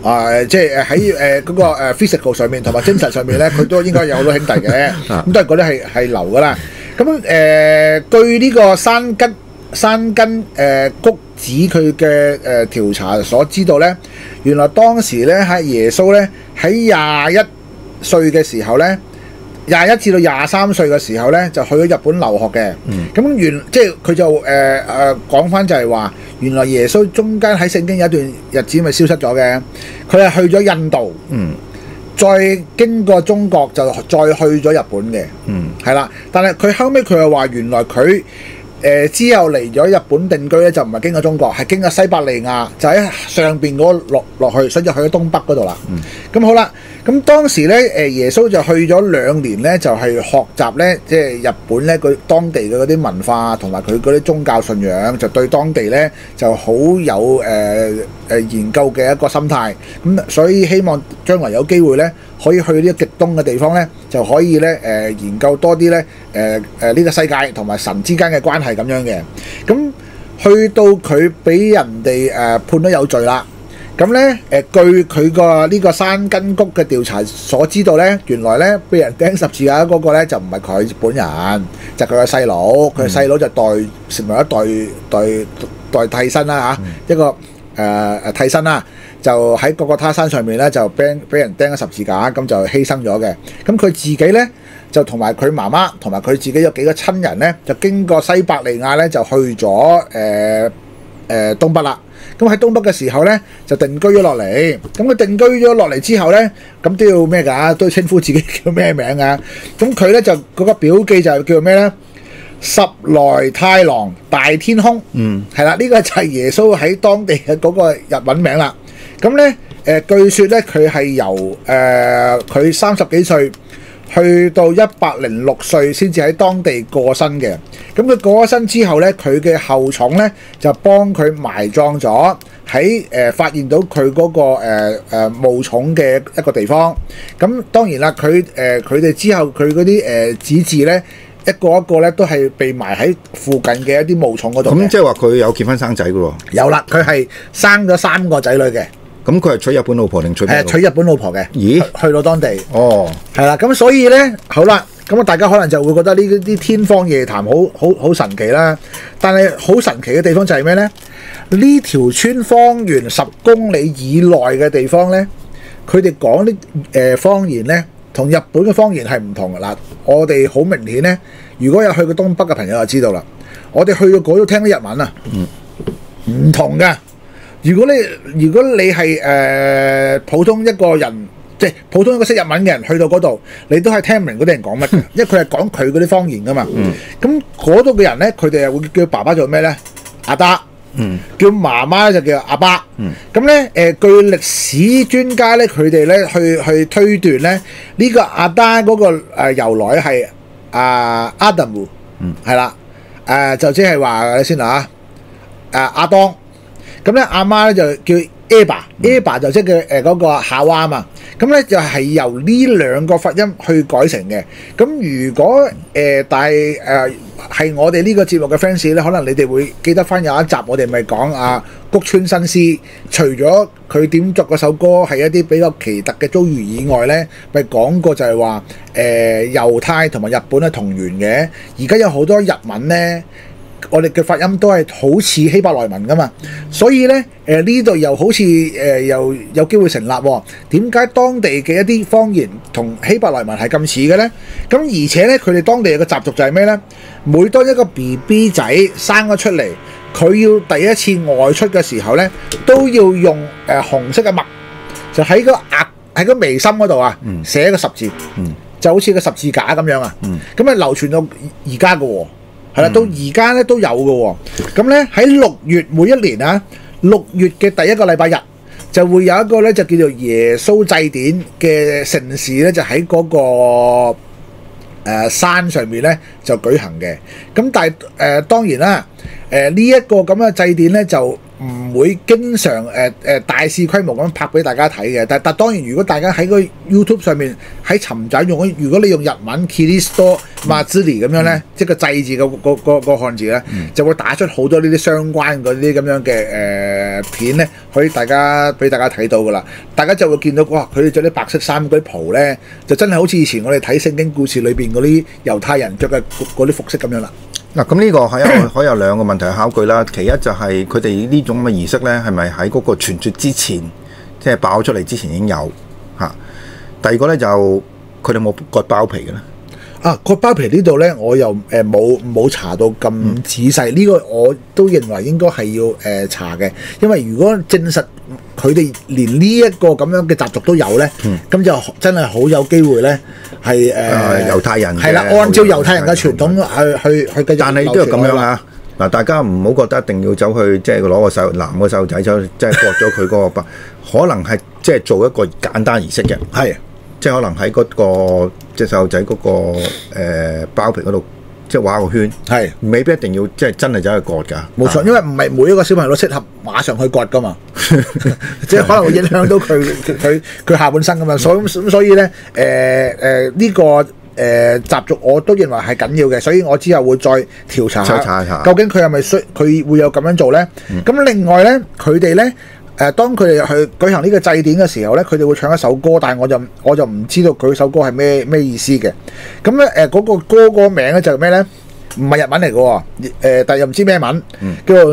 即係喺嗰個physical 上面同埋精神上面咧，佢都應該有好多兄弟嘅，咁都係嗰啲係流噶啦。咁據呢個山根谷子佢嘅調查所知道咧，原來當時咧喺耶穌咧喺21歲嘅時候咧，21至到23歲嘅時候咧就去咗日本留學嘅。咁即係佢就講翻就係話，原來耶穌中間喺聖經有一段日子咪消失咗嘅，佢係去咗印度，再經過中國就再去咗日本嘅，係啦。但係佢後尾佢又話原來佢之後嚟咗日本定居咧，就唔係經過中國，係經過西伯利亞，就喺上邊嗰落去，所以就去咗東北嗰度啦。咁好啦，咁當時咧耶穌就去咗2年咧，就係學習咧，即係日本咧佢當地嘅嗰啲文化同埋佢嗰啲宗教信仰，就對當地咧就好有研究嘅一個心態。咁所以希望將來有機會咧，可以去呢個極東嘅地方咧，就可以咧研究多啲咧呢個世界同埋神之間嘅關係咁樣嘅。咁去到佢俾人哋判咗有罪啦。咁咧據佢個呢個山根谷嘅調查所知道咧，原來咧俾人釘十字架嗰個咧就唔係佢本人，就係佢個細佬。佢個細佬就成為一代替身啦嚇，一個替身啦。就喺各個他山上面咧，就俾人釘咗十字架，咁就犧牲咗嘅。咁佢自己咧就同埋佢媽媽同埋佢自己有幾個親人咧，就經過西伯利亞咧，就去咗東北啦。咁喺東北嘅時候咧，就定居咗落嚟。咁佢定居咗落嚟之後咧，咁都要咩㗎？都要稱呼自己叫咩名㗎？咁佢咧就嗰個表記就叫咩咧？十來太郎大天空，係啦，呢個就係耶穌喺當地嘅嗰個日文名啦。咁咧據說咧佢係由佢30幾歲去到106歲先至喺當地過身嘅。咁佢過咗身之後咧，佢嘅後廠咧就幫佢埋葬咗喺發現到佢嗰個墓塚嘅一個地方。咁當然啦，佢哋之後佢嗰啲子嗣咧，一個一個咧都係被埋喺附近嘅一啲墓塚嗰度。咁即係話佢有結婚生仔嘅喎？有啦，佢係生咗3個仔女嘅。 咁佢係娶日本老婆定娶？ 娶日本老婆嘅。 咦？ 去到當地。 哦。係啦，咁所以咧，好啦，咁大家可能就會覺得呢啲天方夜譚好神奇啦。但係好神奇嘅地方就係咩咧？呢條村方圓10公里以內嘅地方咧，佢哋講啲方言咧，同日本嘅方言係唔同嘅。嗱，我哋好明顯咧，如果有去過東北嘅朋友就知道啦。我哋去到嗰度聽啲日文啊，唔同㗎。如果你係普通一個人，即係普通一個識日文嘅人去到嗰度，你都係聽唔明嗰啲人講乜嘅，因為佢係講佢嗰啲方言噶嘛。咁嗰度嘅人咧，佢哋又會叫爸爸做咩咧？阿爸。叫媽媽就叫阿爸。咁咧據歷史專家咧，佢哋咧去推斷咧，呢個阿爸嗰個由來係阿達姆，係啦，就即係話你先啦嚇，阿當。咁咧阿媽咧就叫 Eva 就即係嗰個夏娃啊嘛。咁咧就係由呢2個發音去改成嘅。咁如果但係係我哋呢個節目嘅 fans 咧，可能你哋會記得翻有一集我哋咪講谷村新司，除咗佢點作嗰首歌係一啲比較奇特嘅遭遇以外咧，咪講過就係話猶太同埋日本係同源嘅。而家有好多日文咧，我哋嘅發音都係好似希伯來文噶嘛，所以咧呢度又好似又有機會成立喎。點解當地嘅一啲方言同希伯來文係咁似嘅咧？咁而且咧佢哋當地有個習俗就係咩咧？每當一個 BB 仔生咗出嚟，佢要第一次外出嘅時候咧，都要用紅色嘅墨，就喺個眉心嗰度寫個十字，就好似個十字架咁樣啊。咁流傳到而家嘅喎。係啦，到而家咧都有嘅喎。咁咧喺6月每一年6月嘅第一個禮拜日就會有一個咧就叫做耶穌祭典嘅盛事咧，就喺嗰個山上面咧就舉行嘅。咁但係當然啦，呢一個咁嘅祭典咧就唔會經常大肆規模咁拍俾大家睇嘅。但當然，如果大家喺個 YouTube 上面喺尋找用，如果你用日文 Kiristo Matsuri 咁樣咧，即係個祭字個漢字咧，就會打出好多呢啲相關嗰啲咁樣嘅片咧，可以俾大家睇到噶啦。大家就會見到哇，佢哋着啲白色衫嗰啲袍咧，就真係好似以前我哋睇聖經故事裏邊嗰啲猶太人着嘅嗰啲服飾咁樣啦。 嗱，咁呢個可有兩個問題去考據啦。其一就係佢哋呢種咁嘅儀式咧，係咪喺嗰個傳說之前，即係爆出嚟之前已經有嚇？第二個咧就佢哋冇割包皮嘅咧。 割包皮呢度咧，我又冇查到咁仔細。呢個我都認為應該係要查嘅，因為如果證實佢哋連呢一個咁樣嘅習俗都有咧，咁就真係好有機會咧係猶太人係啦，按照猶太人嘅傳統去繼續。 但係都係咁樣嚇。嗱，大家唔好覺得一定要走去即係攞個男個細路仔走，即係割咗佢嗰個包，可能係即係做一個簡單儀式嘅， 係即係可能喺嗰個即係細路仔嗰個包皮嗰度，即係畫個圈，係未必一定要即係真係走去割㗎。 冇錯，因為唔係每一個小朋友都適合馬上去割㗎嘛，即係可能會影響到佢下半身㗎嘛。所以咧呢個習俗我都認為係緊要嘅，所以我之後會再調查下究竟佢係咪佢會有咁樣做咧？咁另外咧，佢哋咧當佢哋去舉行呢個祭典嘅時候咧，佢哋會唱一首歌，但係我就唔知道佢首歌係咩意思嘅。咁咧嗰個歌個名咧就係咩咧？唔係日文嚟嘅喎，但係又唔知咩文，叫做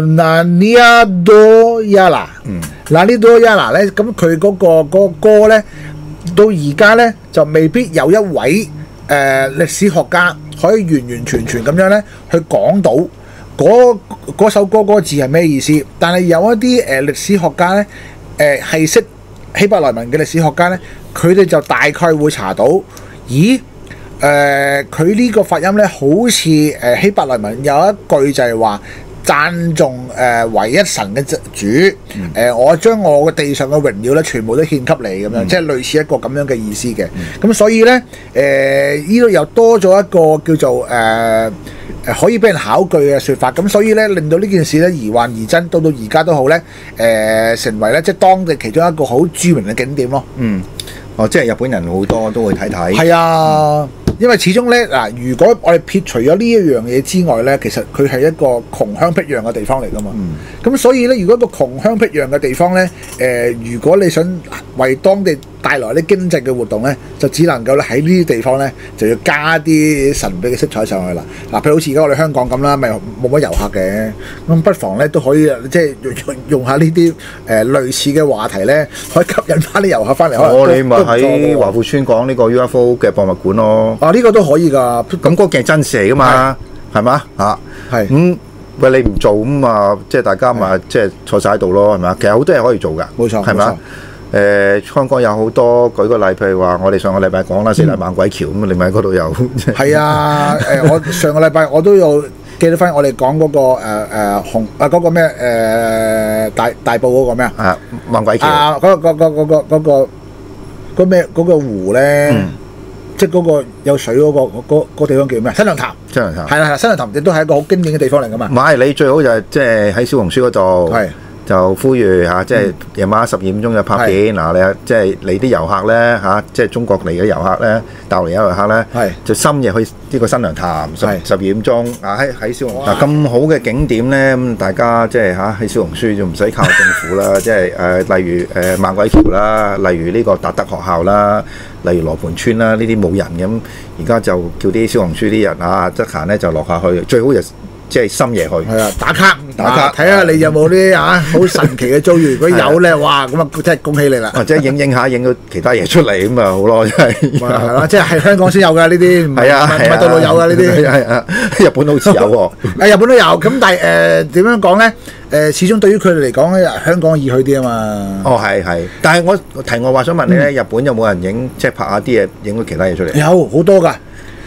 Nania Do Yala。Nania Do Yala 咧，咁佢嗰個歌咧，到而家咧就未必有一位歷史學家可以完完全全咁樣咧去講到嗰首歌嗰個字係咩意思，但係有一啲歷史學家咧係識希伯來文嘅歷史學家咧，佢哋就大概會查到，咦佢呢個發音咧好似希伯來文有一句就係話讚頌唯一神嘅主，我將我嘅地上嘅榮耀咧全部都獻給你咁樣，即係類似一個咁樣嘅意思嘅。咁所以咧呢度又多咗一個叫做可以俾人考據嘅説法。咁所以咧令到呢件事咧疑幻疑真，到而家都好咧成為咧即係當地其中一個好著名嘅景點咯。 即係日本人好多都會睇睇。 係啊。因為始終咧嗱，如果我哋撇除咗呢一樣嘢之外咧，其實佢係一個窮鄉僻壤嘅地方嚟噶嘛。咁所以咧，如果一個窮鄉僻壤嘅地方咧，如果你想為當地帶來啲經濟嘅活動咧，就只能夠咧喺呢啲地方咧就要加啲神秘嘅色彩上去啦。嗱，譬如好似而家我哋香港咁啦，咪冇乜遊客嘅，咁不妨咧都可以即係用下呢啲類似嘅話題咧，可以吸引翻啲遊客翻嚟。 你咪喺華富村講呢個 UFO 嘅博物館咯。 呢個都可以㗎， 咁嗰件係真事嚟㗎嘛，係嘛嚇？係咁喂，你唔做咁啊，即係大家咪即係坐晒喺度咯，係咪啊？其實好多嘢可以做㗎， 冇錯， 係咪啊？香港有好多，舉個例，譬如話我哋上個禮拜講啦，四大猛鬼橋咁，你咪喺嗰度有。 係啊，我上個禮拜我都有記得翻，我哋講嗰個紅嗰個咩大埔嗰個咩啊？ 猛鬼橋嗰個湖咧。即係嗰個有水嗰個地方叫咩？新娘潭。新娘潭係啦，新娘潭亦都係一個好經典嘅地方嚟噶嘛。 唔係，你最好就係即係喺小紅書嗰度，就呼籲嚇，即係夜晚12點鐘就拍片嗱，你即係你啲遊客咧嚇，即係中國嚟嘅遊客咧，大陸嚟嘅遊客咧，就深夜去呢個新娘潭12點鐘啊，喺小紅嗱咁好嘅景點咧，咁大家即係嚇喺小紅書就唔使靠政府啦，即係例如猛鬼橋啦，例如呢個達德學校啦。例如羅盤村啦，呢啲冇人咁，而家就叫啲小紅書啲人啊，得閒咧就落下去，最好就即係深夜去。係啊，打卡，睇下你有冇啲好神奇嘅遭遇。如果有咧，哇，咁啊真係恭喜你啦！或者影下影到其他嘢出嚟咁啊好咯，真係。係啦，即係香港先有㗎呢啲，唔係度度有㗎呢啲。係啊，日本好似有喎。日本都有，咁但係點樣講咧？始終對於佢哋嚟講咧，香港易去啲啊嘛。係，但係我題外話想問你咧，日本有冇人影即係拍下啲嘢，影到其他嘢出嚟？有好多㗎。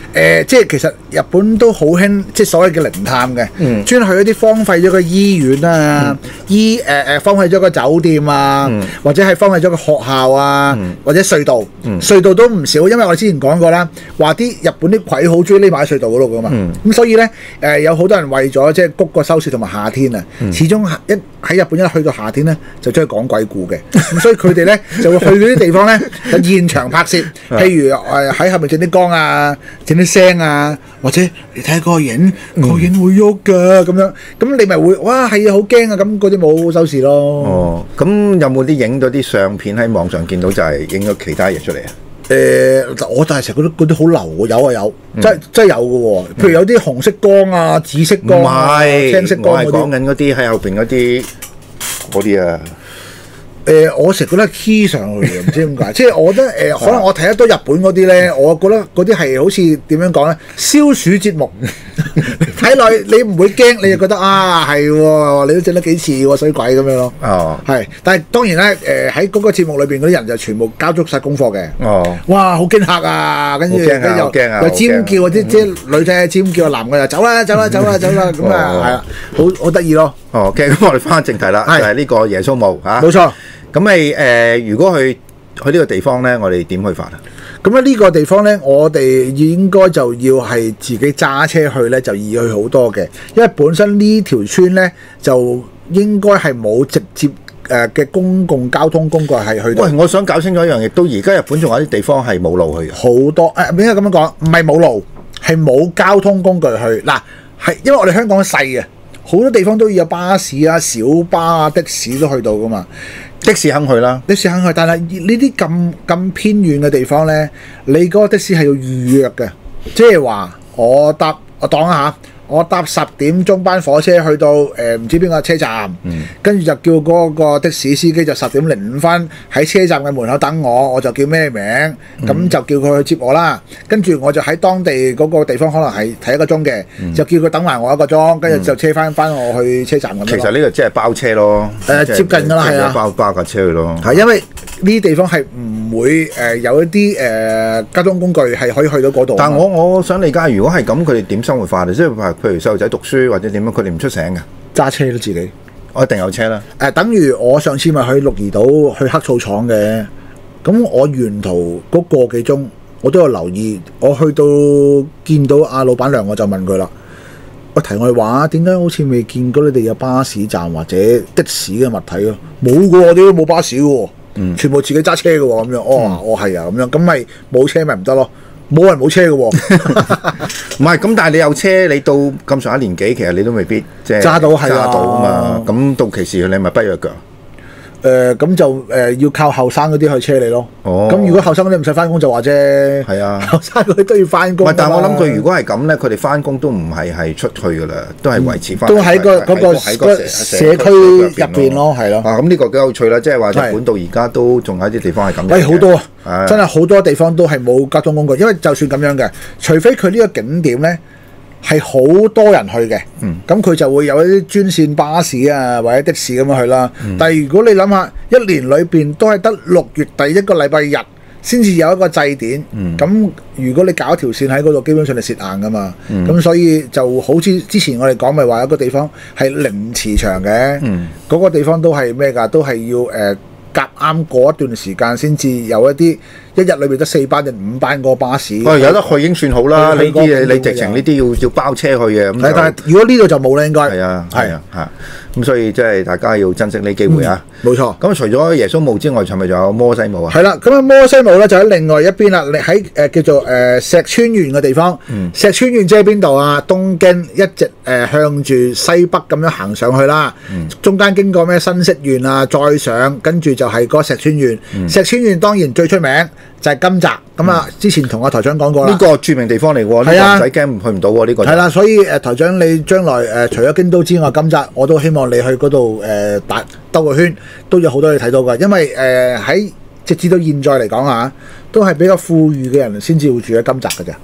即係其實日本都好興即係所謂嘅靈探嘅，專去一啲荒廢咗嘅醫院啊，荒廢咗個酒店啊，或者係荒廢咗個學校啊，或者隧道，隧道都唔少，因為我之前講過啦，話啲日本啲鬼好中意匿埋喺隧道嗰度噶嘛，咁所以咧有好多人為咗即係谷個收視同埋夏天啊，始終喺日本一去到夏天咧就中意講鬼故嘅，咁所以佢哋咧就會去嗰啲地方咧就現場拍攝，譬如喺後面整啲光啊，整啲聲啊，或者你睇個影，個影會喐㗎咁樣，咁你咪會哇係啊好驚啊，咁嗰啲冇收視咯。 哦，咁有冇啲影到啲相片喺網上見到就係影咗其他嘢出嚟啊？ 我但係成日覺得嗰啲好流喎，有啊有，真係有嘅喎。譬如有啲紅色光啊、紫色光啊、青色光嗰啲。我係講緊嗰啲喺後邊嗰啲啊。 我成日覺得 key 上去嘅，唔知點解。即係我覺得可能我睇得多日本嗰啲咧，我覺得嗰啲係好似點樣講咧，消暑節目。睇落你唔會驚，你就覺得啊係喎，你都整得幾似喎水鬼咁樣咯。哦，係，但係當然咧喺嗰個節目裏邊嗰啲人就全部交足晒功課嘅。哦，哇，好驚嚇啊！跟住又尖叫嗰啲，即係女仔尖叫，男嘅又走啦咁啊，係啊，好得意咯。 哦，OK，咁我哋翻正題啦，就係呢個耶穌墓嚇。 冇錯。 咁咪如果去呢個地方咧，我哋點去法啊？ 咁咧呢個地方咧，我哋應該就要係自己揸車去咧，就易去好多嘅，因為本身呢條村咧就應該係冇直接嘅公共交通工具係去到。 喂，我想搞清楚一樣嘢，到而家日本仲有啲地方係冇路去嘅。 好多應該咁樣講，唔係冇路，係冇交通工具去。嗱，係因為我哋香港細嘅，好多地方都要有巴士啊、小巴啊、的士都去到噶嘛。 的士肯去啦， 的士肯去，但係呢啲咁偏遠嘅地方咧，你嗰個的士係要預約嘅，即係話我當一下，我搭10點鐘班火車去到唔知邊個車站，跟住就叫嗰個的士司機就10點05分喺車站嘅門口等我，我就叫咩名，咁就叫佢去接我啦。跟住我就喺當地嗰個地方可能係睇1個鐘嘅，就叫佢等埋我1個鐘，跟住就車翻我去車站咁樣。 其實呢個即係包車咯， 接近㗎啦，係啊， 包架車去咯。 係因為呢啲地方係唔會有一啲交通工具係可以去到嗰度。 但係我想理解，如果係咁，佢哋點生活化咧？即係話，譬如細路仔讀書或者點樣，佢哋唔出醒嘅， 揸車都自己。 我一定有車啦。 等於我上次咪去鹿兒島去黑醋廠嘅，咁我沿途嗰個幾鐘，我都有留意。我去到見到阿老闆娘，我就問佢啦：我題外話，點解好似未見過你哋有巴士站或者的士嘅物體咯？冇嘅喎，我哋都冇巴士嘅喎。全部自己揸車嘅喎，咁樣，我係啊，咁樣，咁咪冇車咪唔得咯，冇人冇車嘅喎， 唔係，咁但係你有車，你到咁上下年紀，其實你都未必即係揸到啊嘛，咁到其時你咪跛咗腳。 咁就要靠後生嗰啲去車你咯。哦，咁如果後生嗰啲唔使翻工就話啫。係啊，後生嗰啲都要翻工。 但係我諗佢如果係咁咧，佢哋翻工都唔係出去噶啦，都係維持翻。 都喺嗰個社區入邊咯，係咯。 咁呢個幾有趣啦，即係話日本到而家都仲有啲地方係咁。 喂，好多啊，真係好多地方都係冇交通工具，因為就算咁樣嘅，除非佢呢個景點咧係好多人去嘅，咁佢就會有一啲專線巴士啊，或者的士咁樣去啦。但係如果你諗下，一年裏邊都係得6月第1個禮拜日先至有一個祭典，咁如果你搞一條線喺嗰度，基本上係蝕硬噶嘛。咁所以就好似之前我哋講咪話有個地方係零磁場嘅，嗰個地方都係咩㗎？都係要夾啱過一段時間先至有一日裏邊得4班定5班個巴士。 有得去已經算好啦。呢啲嘢你直情呢啲要包車去嘅。咁但係如果呢度就冇啦，應該係啊嚇。咁所以即係大家要珍惜呢機會啊。 冇錯。咁除咗耶穌墓之外，係咪仲有摩西墓啊？ 係啦，咁啊摩西墓咧就喺另外一邊啦。你喺叫做石川縣嘅地方。石川縣即係邊度啊？東京一直向住西北咁樣行上去啦。中間經過咩新潟縣啊，再上跟住就係嗰個石川縣。石川縣當然最出名就係金澤咁啊！之前同阿台長講過啦， 呢個著名地方嚟喎，呢個唔使驚去唔到喎，呢個係啦。所以台長你將來除咗京都之外，金澤我都希望你去嗰度兜個圈，都有好多嘢睇到㗎。因為喺直至到現在嚟講啊，都係比較富裕嘅人先至會住喺金澤㗎咋。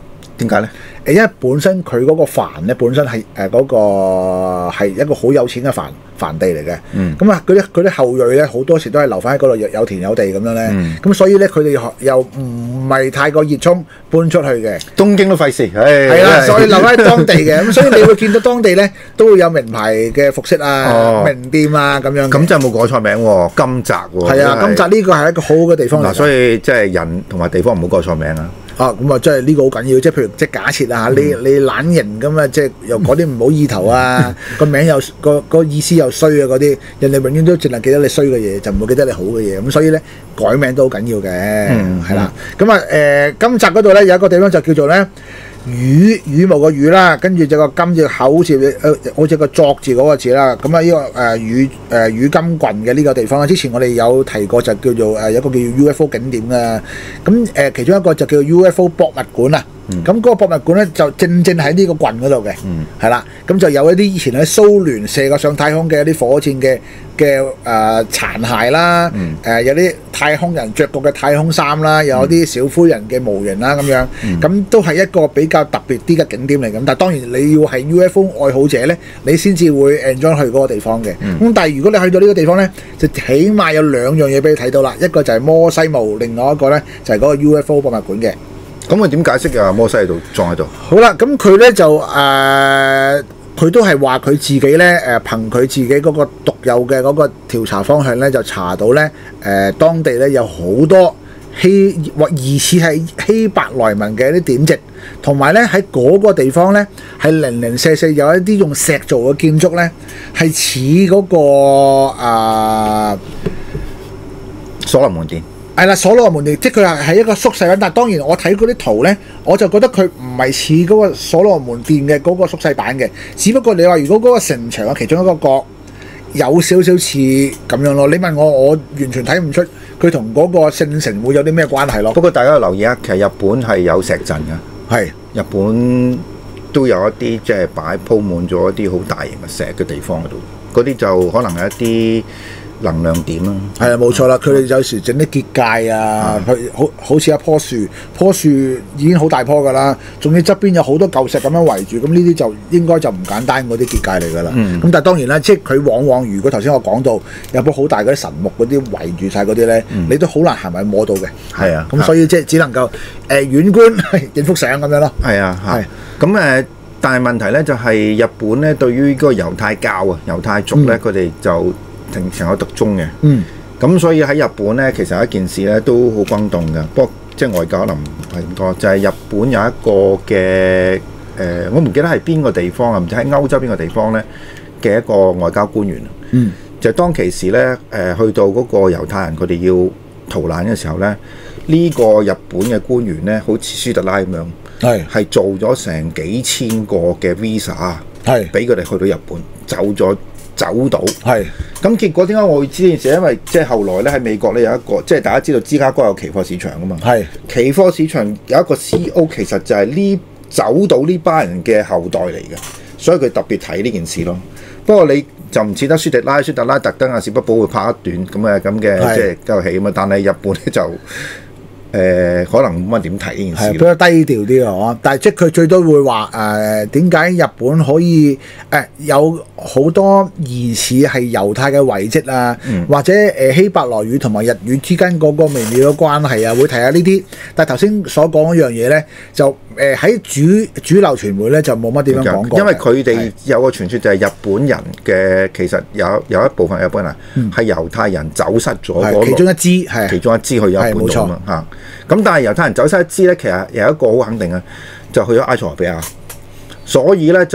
點解咧？ 因為本身佢嗰個藩咧，本身係嗰個係一個好有錢嘅藩地嚟嘅。咁啊，嗰啲後裔咧，好多時都係留翻喺嗰度有田有地咁樣咧。咁所以咧，佢哋又唔係太過熱衷搬出去嘅。 東京都費事， 係啦，所以留喺當地嘅。咁所以你會見到當地咧都會有名牌嘅服飾啊、名店啊咁樣。 咁真係冇改錯名喎，金澤喎。 係啊，金澤呢個係一個好好嘅地方嚟。 所以即係人同埋地方唔好改錯名啊。 咁啊，即係呢個好緊要，即係譬如即係假設啊，你懶型咁啊，即係又嗰啲唔好意頭啊，個名又個意思又衰啊嗰啲，人哋永遠都淨係記得你衰嘅嘢，就唔會記得你好嘅嘢，咁所以咧改名都好緊要嘅，係啦。咁啊金澤嗰度咧有一個地方就叫做咧羽毛個羽啦，跟住就個金字口字好似個作字嗰個字啦。咁啊呢個羽金郡嘅呢個地方啦，之前我哋有提過就叫做有一個叫 UFO 景點嘅。咁其中一個就叫 UFO 博物館啊。咁嗰個博物館咧就正喺呢個郡嗰度嘅，係啦。咁就有一啲以前喺蘇聯射過上太空嘅一啲火箭嘅殘骸啦，有啲太空人着過嘅太空衫啦，有啲小灰人嘅模型啦咁樣，咁都係一個比較特別啲嘅景點嚟咁。但係當然你要係 UFO 愛好者咧，你先至會 enjoy 去嗰個地方嘅。咁但係如果你去到呢個地方咧，就起碼有兩樣嘢俾你睇到啦，一個就係摩西墓，另外一個咧就係嗰個 UFO 博物館嘅。 咁佢點解釋啊？摩西喺度撞喺度。 好啦，咁佢咧就佢都係話佢自己咧憑佢自己嗰個獨有嘅嗰個調查方向咧，就查到咧當地咧有好多疑似係希伯來文嘅一啲典籍，同埋咧喺嗰個地方咧係零零舍舍有一啲用石做嘅建築咧，係似嗰個所羅門殿。 係啦，所羅門殿，即係佢係一個縮細版，但係當然我睇嗰啲圖咧，我就覺得佢唔係似嗰個所羅門殿嘅嗰個縮細版嘅，只不過你話如果嗰個城牆嘅其中一個角有少少似咁樣咯，你問我完全睇唔出佢同嗰個聖城會有啲咩關係咯。 不過大家要留意啊，其實日本係有石陣㗎，係日本都有一啲即係鋪滿咗一啲好大型嘅石嘅地方嗰度，嗰啲就可能係一啲能量點啦，係啊，冇錯啦。佢哋有時整啲結界啊，佢好似一棵樹已經好大棵㗎啦，仲要側邊有好多舊石咁樣圍住，咁呢啲就應該就唔簡單嗰啲結界嚟㗎啦。咁但係當然啦，即係佢往往如果頭先我講到有棵好大嗰啲神木嗰啲圍住晒嗰啲咧，你都好難行埋摸到嘅。係啊，咁所以即係只能夠遠觀影幅相咁樣咯。係啊，係咁但係問題咧就係日本咧對於嗰個猶太教啊、猶太族咧，佢哋就情有獨鍾嘅，咁所以喺日本咧，其實有一件事咧都好轟動嘅。不過即係外界可能唔係咁多，就係日本有一個嘅我唔記得係邊個地方啊，唔知喺歐洲邊個地方咧嘅一個外交官員。就係當其時咧去到嗰個猶太人佢哋要逃難嘅時候咧，呢個日本嘅官員咧，好似舒特拉咁樣，係做咗成幾千個嘅 visa， 俾佢哋去到日本走到，咁結果點解我會知呢件事？因為即係後來咧喺美國咧有一個，即係大家知道芝加哥有期貨市場噶嘛，期貨市場有一個 CEO 其實就係走到呢班人嘅後代嚟嘅，所以佢特別睇呢件事咯。不過你就唔似得舒特拉特登啊，史匹堡會拍一段咁嘅即係交戲啊嘛，但係日本咧就可能冇乜點睇呢件事，比較低調啲啊！但係即係佢最多會話點解日本可以有好多疑似係猶太嘅遺跡啊，或者希伯來語同埋日語之間嗰個微妙嘅關係啊，會提下呢啲。但係頭先所講嗰樣嘢咧，就喺主流傳媒咧就冇乜點樣講過，因為佢哋有個傳說就係日本人嘅其實有一部分日本人係猶太人走失咗，其中一支去咗日本度啊。咁但係猶太人走失一支咧，其實有一個好肯定嘅，就去咗埃塞俄比亞，所以咧就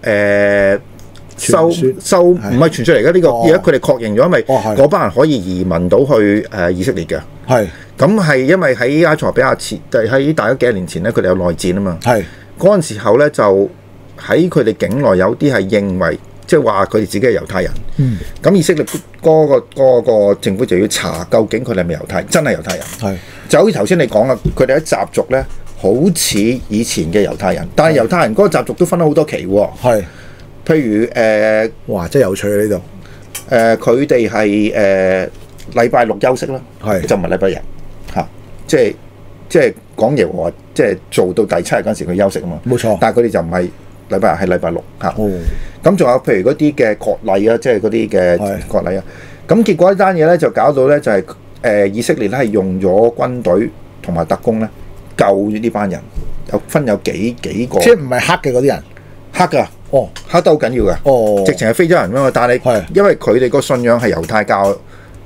收唔係傳出嚟嘅呢個，而家佢哋確認咗，因為嗰班人可以移民到去以色列嘅。咁係因為喺埃塞俄比亞喺大約幾年前咧，佢哋有內戰啊嘛。嗰陣時候咧，就喺佢哋境內有啲係認為，即係話佢哋自己係猶太人。咁以色列嗰個政府就要查究竟佢哋係咪猶太，真係猶太人。就好似頭先你講啦，佢哋喺習俗咧，好似以前嘅猶太人，但係猶太人嗰個習俗都分咗好多期喎。譬如哇，真係有趣喺呢度。佢哋係禮拜六休息啦，就唔係禮拜日嚇，即係即係講耶和華，即係做到第7日嗰陣時佢休息啊嘛。 冇錯。 但係佢哋就唔係禮拜日，係禮拜6嚇。 哦。 咁仲有譬如嗰啲嘅割禮啊，即係嗰啲嘅割禮啊。咁結果呢單嘢咧就搞到咧就係以色列咧係用咗軍隊同埋特工咧救呢班人，有幾個。 即係唔係黑嘅嗰啲人？ 黑㗎。 哦， 黑得好緊要㗎。 哦。 直情係非洲人㗎嘛，但係因為佢哋個信仰係猶太教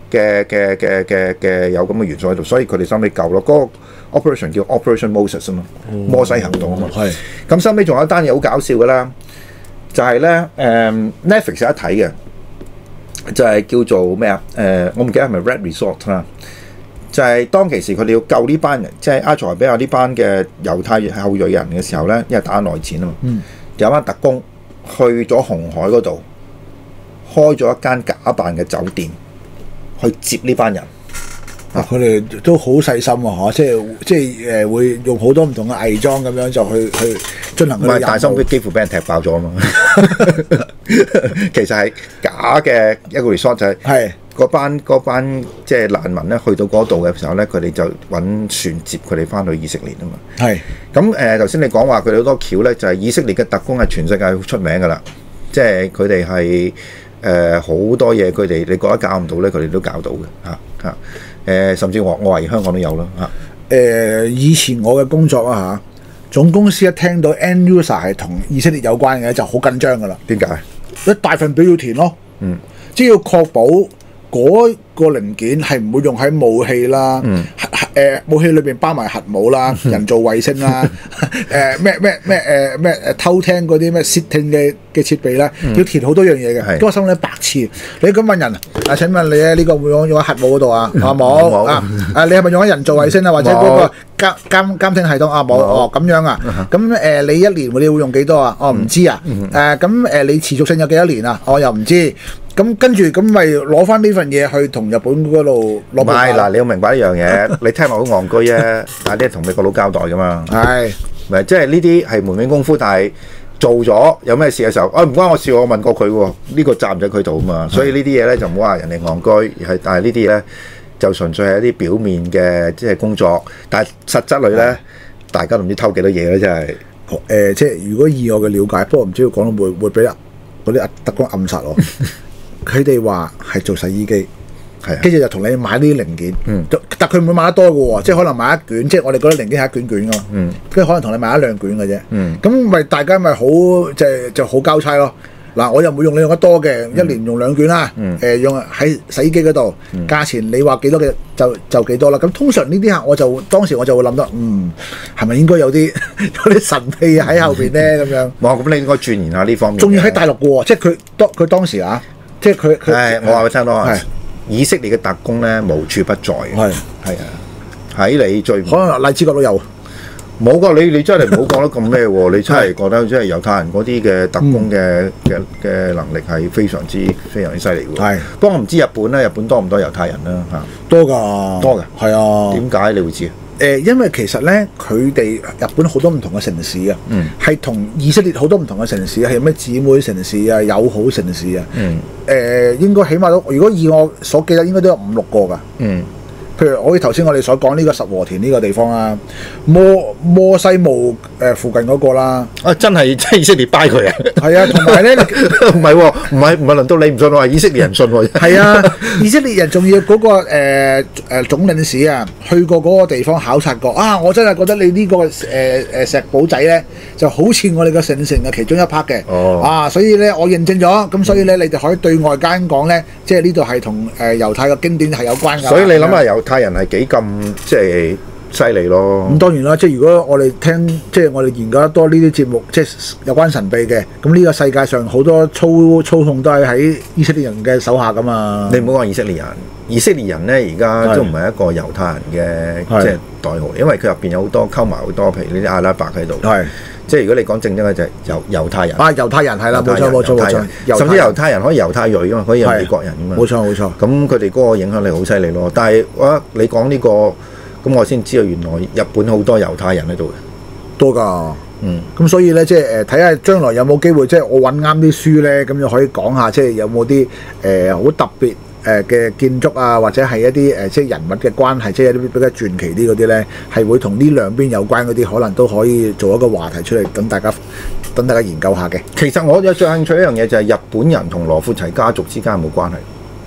嘅有咁嘅元素喺度，所以佢哋收尾救咯。嗰個 operation 叫 Operation Moses 啊嘛，摩西行動啊嘛。係。咁收尾仲有一單嘢好搞笑㗎啦，就係咧Netflix 有得睇嘅，就係叫做咩啊？我唔記得係咪 Red Resort 啦。就係當其時佢哋要救呢班人，即係埃塞俄比亞呢班嘅猶太後裔人嘅時候咧，因為打內戰啊嘛。有班特工去咗紅海嗰度，開咗一間假扮嘅酒店，去接呢班人。 佢哋都好細心啊！即係會用好多唔同嘅偽裝咁樣就去進行。唔係大心幾乎俾人踢爆咗啊嘛！其實係假嘅一個 resort 就係嗰班即係難民咧，去到嗰度嘅時候咧，佢哋就揾船接佢哋翻去以色列啊嘛。係咁頭先你講話佢哋好多橋咧，就係以色列嘅特工係全世界出名噶啦，即係佢哋係好多嘢，佢哋你覺得搞唔到咧，佢哋都搞到嘅甚至我懷疑香港都有啦以前我嘅工作啊總公司一聽到 end user 係同以色列有關嘅就好緊張噶啦。 點解？ 一大份表要填咯。即係要確保嗰個零件係唔會用喺武器啦。武器裏邊包埋核武啦、人造衛星啦、偷聽嗰啲咩竊聽嘅設備啦，要填好多樣嘢嘅。嗰個心咧白痴，你咁問人請問你呢個會用喺核武嗰度啊？冇你係咪用喺人造衛星啊？或者嗰個監聽系統啊？冇咁樣啊？咁你一年你會用幾多啊？唔知啊。咁你持續性有幾多年啊？我又唔知。咁跟住咁咪攞翻呢份嘢去同日本嗰度攞。唔係嗱，你要明白一樣嘢，你聽落好戇居啊，但係你係同美國佬交代噶嘛。係，咪即係呢啲係門面功夫，但係做咗有咩事嘅時候，唔關我事，我問過佢喎，呢個站喺佢度啊嘛。所以呢啲嘢咧就唔好話人哋戇居，但係呢啲咧就純粹係一啲表面嘅即係工作，但係實質裏咧大家都唔知偷幾多嘢咧，真係。 即係如果以我嘅了解，不過唔知佢講到會俾嗰啲特工暗殺我。佢哋話係做洗衣機，跟住就同你買呢啲零件，但佢唔會買得多嘅喎，即係可能買一卷，即係我哋嗰啲零件係一卷卷嘅嘛，跟住可能同你買一兩卷嘅啫，咁咪大家咪好就好交差咯。嗱，我又唔會用你用得多嘅，一年用2卷啦，用喺洗衣機嗰度，價錢你話幾多嘅就幾多啦。咁通常呢啲客當時我就會諗得，係咪應該有啲神秘喺後邊咧咁樣？ 哇！咁你應該鑽研下呢方面。 仲要喺大陸嘅喎，即係佢當時啊。即係佢我話俾你聽咯，以色列嘅特工咧無處不在嘅，係喺你最可能荔枝角都有， 冇噶，你真係唔好講得咁咩喎？你真係覺得即係猶太人嗰啲嘅特工嘅能力係非常之犀利喎。係，不過我唔知日本咧，日本多唔多猶太人啦嚇？ 多㗎，係啊。 點解你會知？ 因為其實咧，佢哋日本好多唔同嘅城市啊，係同以色列好多唔同嘅城市啊，係咩姊妹城市啊、友好城市啊，應該起碼都，如果以我所記得，應該都有5-6個㗎。譬如好似頭先我哋所講呢個十和田呢個地方啊，摩西墓附近嗰個啦。 真係以色列拜佢啊！ 係啊，同埋咧唔係喎，唔係輪到你唔信喎，以色列人信喎。 係啊，以色列人仲要嗰個總領事啊，去過嗰個地方考察過啊！我真係覺得你呢個石堡仔咧，就好似我哋個聖城嘅其中一 part 嘅。所以咧我認證咗，咁所以咧你哋可以對外間講咧，即係呢度係同猶太嘅經典係有關㗎。 所以你諗下猶太人係幾咁即係犀利咯？ 咁當然啦，即係如果我哋聽，即係我哋研究得多呢啲節目，即係有關神秘嘅，咁呢個世界上好多操控都係喺以色列人嘅手下噶嘛。 你唔好講以色列人，以色列人咧而家都唔係一個猶太人嘅即係代號，因為佢入邊有好多溝埋好多，譬如呢啲阿拉伯喺度。係。即係如果你講正經嘅就係猶太人。猶太人係啦，冇錯。甚至猶太人可以猶太裔㗎嘛，可以係美國人㗎嘛。冇錯。咁佢哋嗰個影響力好犀利咯。但係你講呢個，咁我先知道原來日本好多猶太人喺度嘅。 多㗎。咁所以咧，即係睇下將來有冇機會，即係我揾啱啲書咧，咁就可以講下，即係有冇啲好特別嘅建築啊，或者係一啲即係人物嘅關係，即係一啲比較傳奇啲嗰啲咧，係會同呢兩邊有關嗰啲，可能都可以做一個話題出嚟，等大家研究下嘅。 其實我有最興趣一樣嘢就係日本人同羅富齊家族之間有冇關係？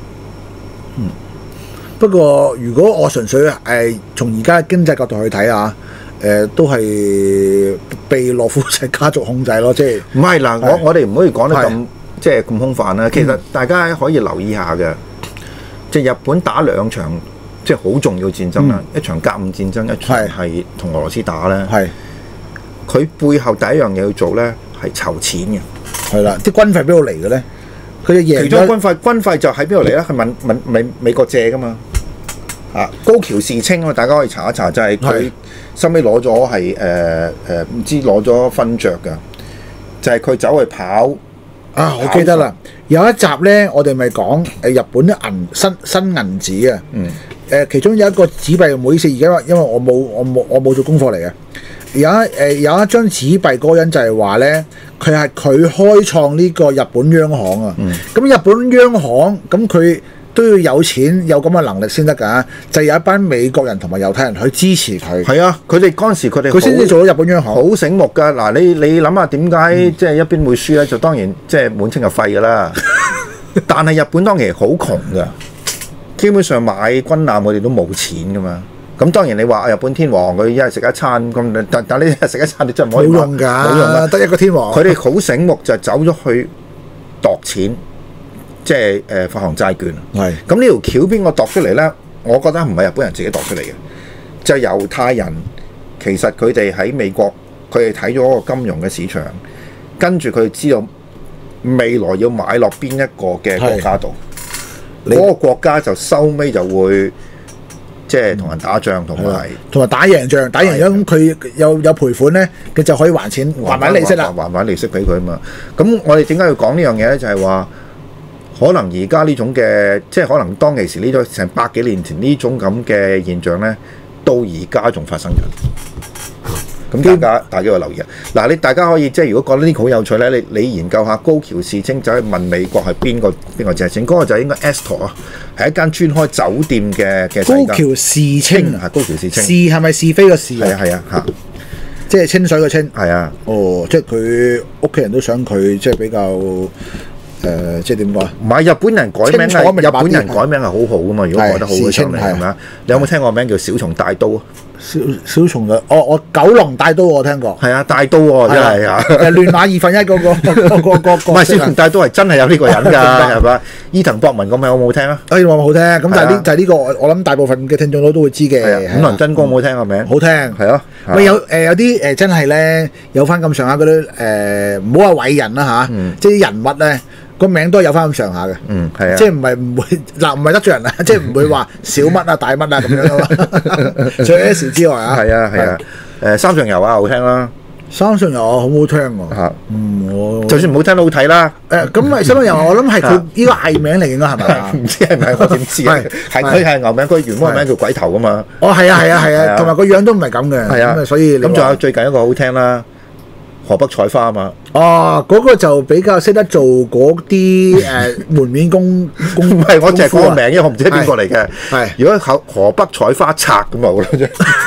不過如果我純粹從而家經濟角度去睇啊，都係被羅富齊家族控制咯，即係唔係嗱？我哋唔可以講得咁即係咁空泛啦。其實大家可以留意下嘅，即係日本打兩場即係好重要戰爭啦，一場甲午戰爭，一場係同俄羅斯打咧。係佢背後第一樣嘢要做咧係籌錢嘅。係啦，啲軍費邊度嚟嘅咧？佢哋贏咗其中軍費就喺邊度嚟咧？係問美國借噶嘛？啊，高橋氏清啊，大家可以查一查，就係佢收尾攞咗係唔知攞咗勳爵嘅，就係佢走去跑啊！我記得啦，有一集咧，我哋咪講日本啲新銀紙啊，其中有一個紙幣，唔好意思，而家因為我冇做功課嚟嘅。有一張紙幣，嗰個人就係話咧，佢開創呢個日本央行啊。咁日本央行咁佢都要有錢有咁嘅能力先得㗎，就有一班美國人同埋猶太人去支持佢。係啊，佢哋嗰陣時佢先至做咗日本央行，好醒目㗎。嗱，你諗下點解即係一邊會輸咧？就當然即係滿清就廢㗎啦。但係日本當期好窮㗎，基本上買軍艦我哋都冇錢㗎嘛。咁當然你話日本天皇佢一日食一餐咁，但你一日食一餐你真係唔可以冇用㗎，冇用㗎，得一個天皇。佢哋好醒目就走咗去度錢。即係發行債券，係咁呢條橋邊個度出嚟咧？我覺得唔係日本人自己度出嚟嘅，就係猶太人。其實佢哋喺美國，佢哋睇咗個金融嘅市場，跟住佢知道未來要買落邊一個嘅國家度，嗰個國家就收尾就會即係同人打仗，同埋打贏仗，打贏仗咁佢有賠款咧，佢就可以還錢還返利息啦，還返利息俾佢啊嘛。咁我哋點解要講呢樣嘢咧？就係話。可能而家呢種嘅，即係可能當其時呢種成百幾年前呢種咁嘅現象咧，到而家仲發生緊。咁大家要留意啊！嗱，大家可以即係如果覺得呢個好有趣咧，你研究下高橋氏清走去問美國係邊個借錢，嗰個就應該 Astor 啊，係一間專開酒店嘅高橋氏清啊，高橋氏清。是係咪是非個是？係啊嚇，即係清水個清。係啊。哦，即係佢屋企人都想佢即係比較。即係點講啊？唔係日本人改名係日本人改名係好好噶嘛？如果改得好嘅上嚟係咪啊？你有冇聽過名叫小松大刀啊？小松嘅，我九龍大刀我聽過。係啊，大刀喎真係啊！亂馬二分一嗰個唔係小松大刀係真係有呢個人㗎，係嘛？伊藤博文個名我冇聽啊？我好聽，咁但係就係呢個我諗大部分嘅聽眾都會知嘅。五輪真光冇聽個名？好聽係咯。喂有啲真係咧有翻咁上下嗰啲唔好話偉人啦嚇，即係啲人物咧。個名都有翻咁上下嘅，係啊，即係唔會嗱唔係得罪人啊，即係唔會話小乜啊大乜啊咁樣啊嘛。除咗 S 之外啊，係啊，三上悠啊好聽啦，三上悠好好聽喎，我就算唔好聽都好睇啦。咁咪三上悠我諗係佢呢個藝名嚟，應該係咪？唔知係咪我點知啊？係佢係牛名，佢原本名叫鬼頭噶嘛。哦，係啊，同埋個樣都唔係咁嘅，係啊，所以咁仲有最近一個好聽啦。河北採花啊嘛，哦，嗰個就比較識得做嗰啲門面工，唔係我淨係嗰個名，因為我唔知係邊個嚟嘅。係如果河北採花賊咁啊，好啦啫。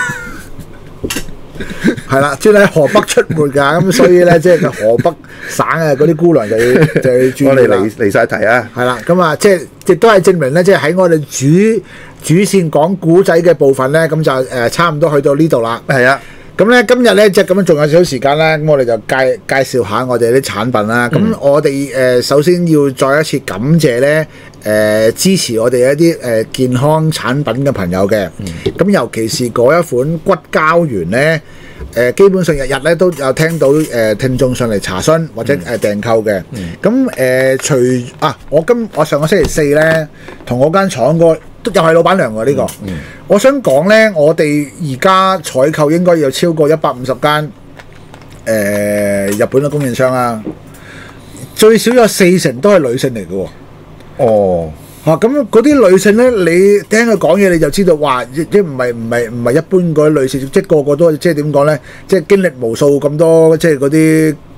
係啦，專喺河北出沒㗎，咁所以咧，即係河北省嘅嗰啲姑娘就要注意啦。我哋離曬題啊。係啦，咁啊，即係亦都係證明咧，即係喺我哋主線講古仔嘅部分咧，咁就差唔多去到呢度啦。係啊。咁咧今日咧即係咁樣，仲有少少時間咧，咁我哋就介紹下我哋啲產品啦。咁我哋首先要再一次感謝咧支持我哋一啲健康產品嘅朋友嘅。咁尤其是嗰一款骨膠原咧，基本上日日咧都有聽到聽眾上嚟查詢或者訂購嘅。咁我上個星期四咧同我間廠個。又係老闆娘喎呢個，我想講呢，我哋而家採購應該有超過150間日本嘅供應商啦，最少有40%都係女性嚟嘅喎。哦，咁嗰啲女性呢，你聽佢講嘢你就知道，哇！即唔係一般嗰啲女性，即個個都即係點講呢？即係經歷無數咁多即係嗰啲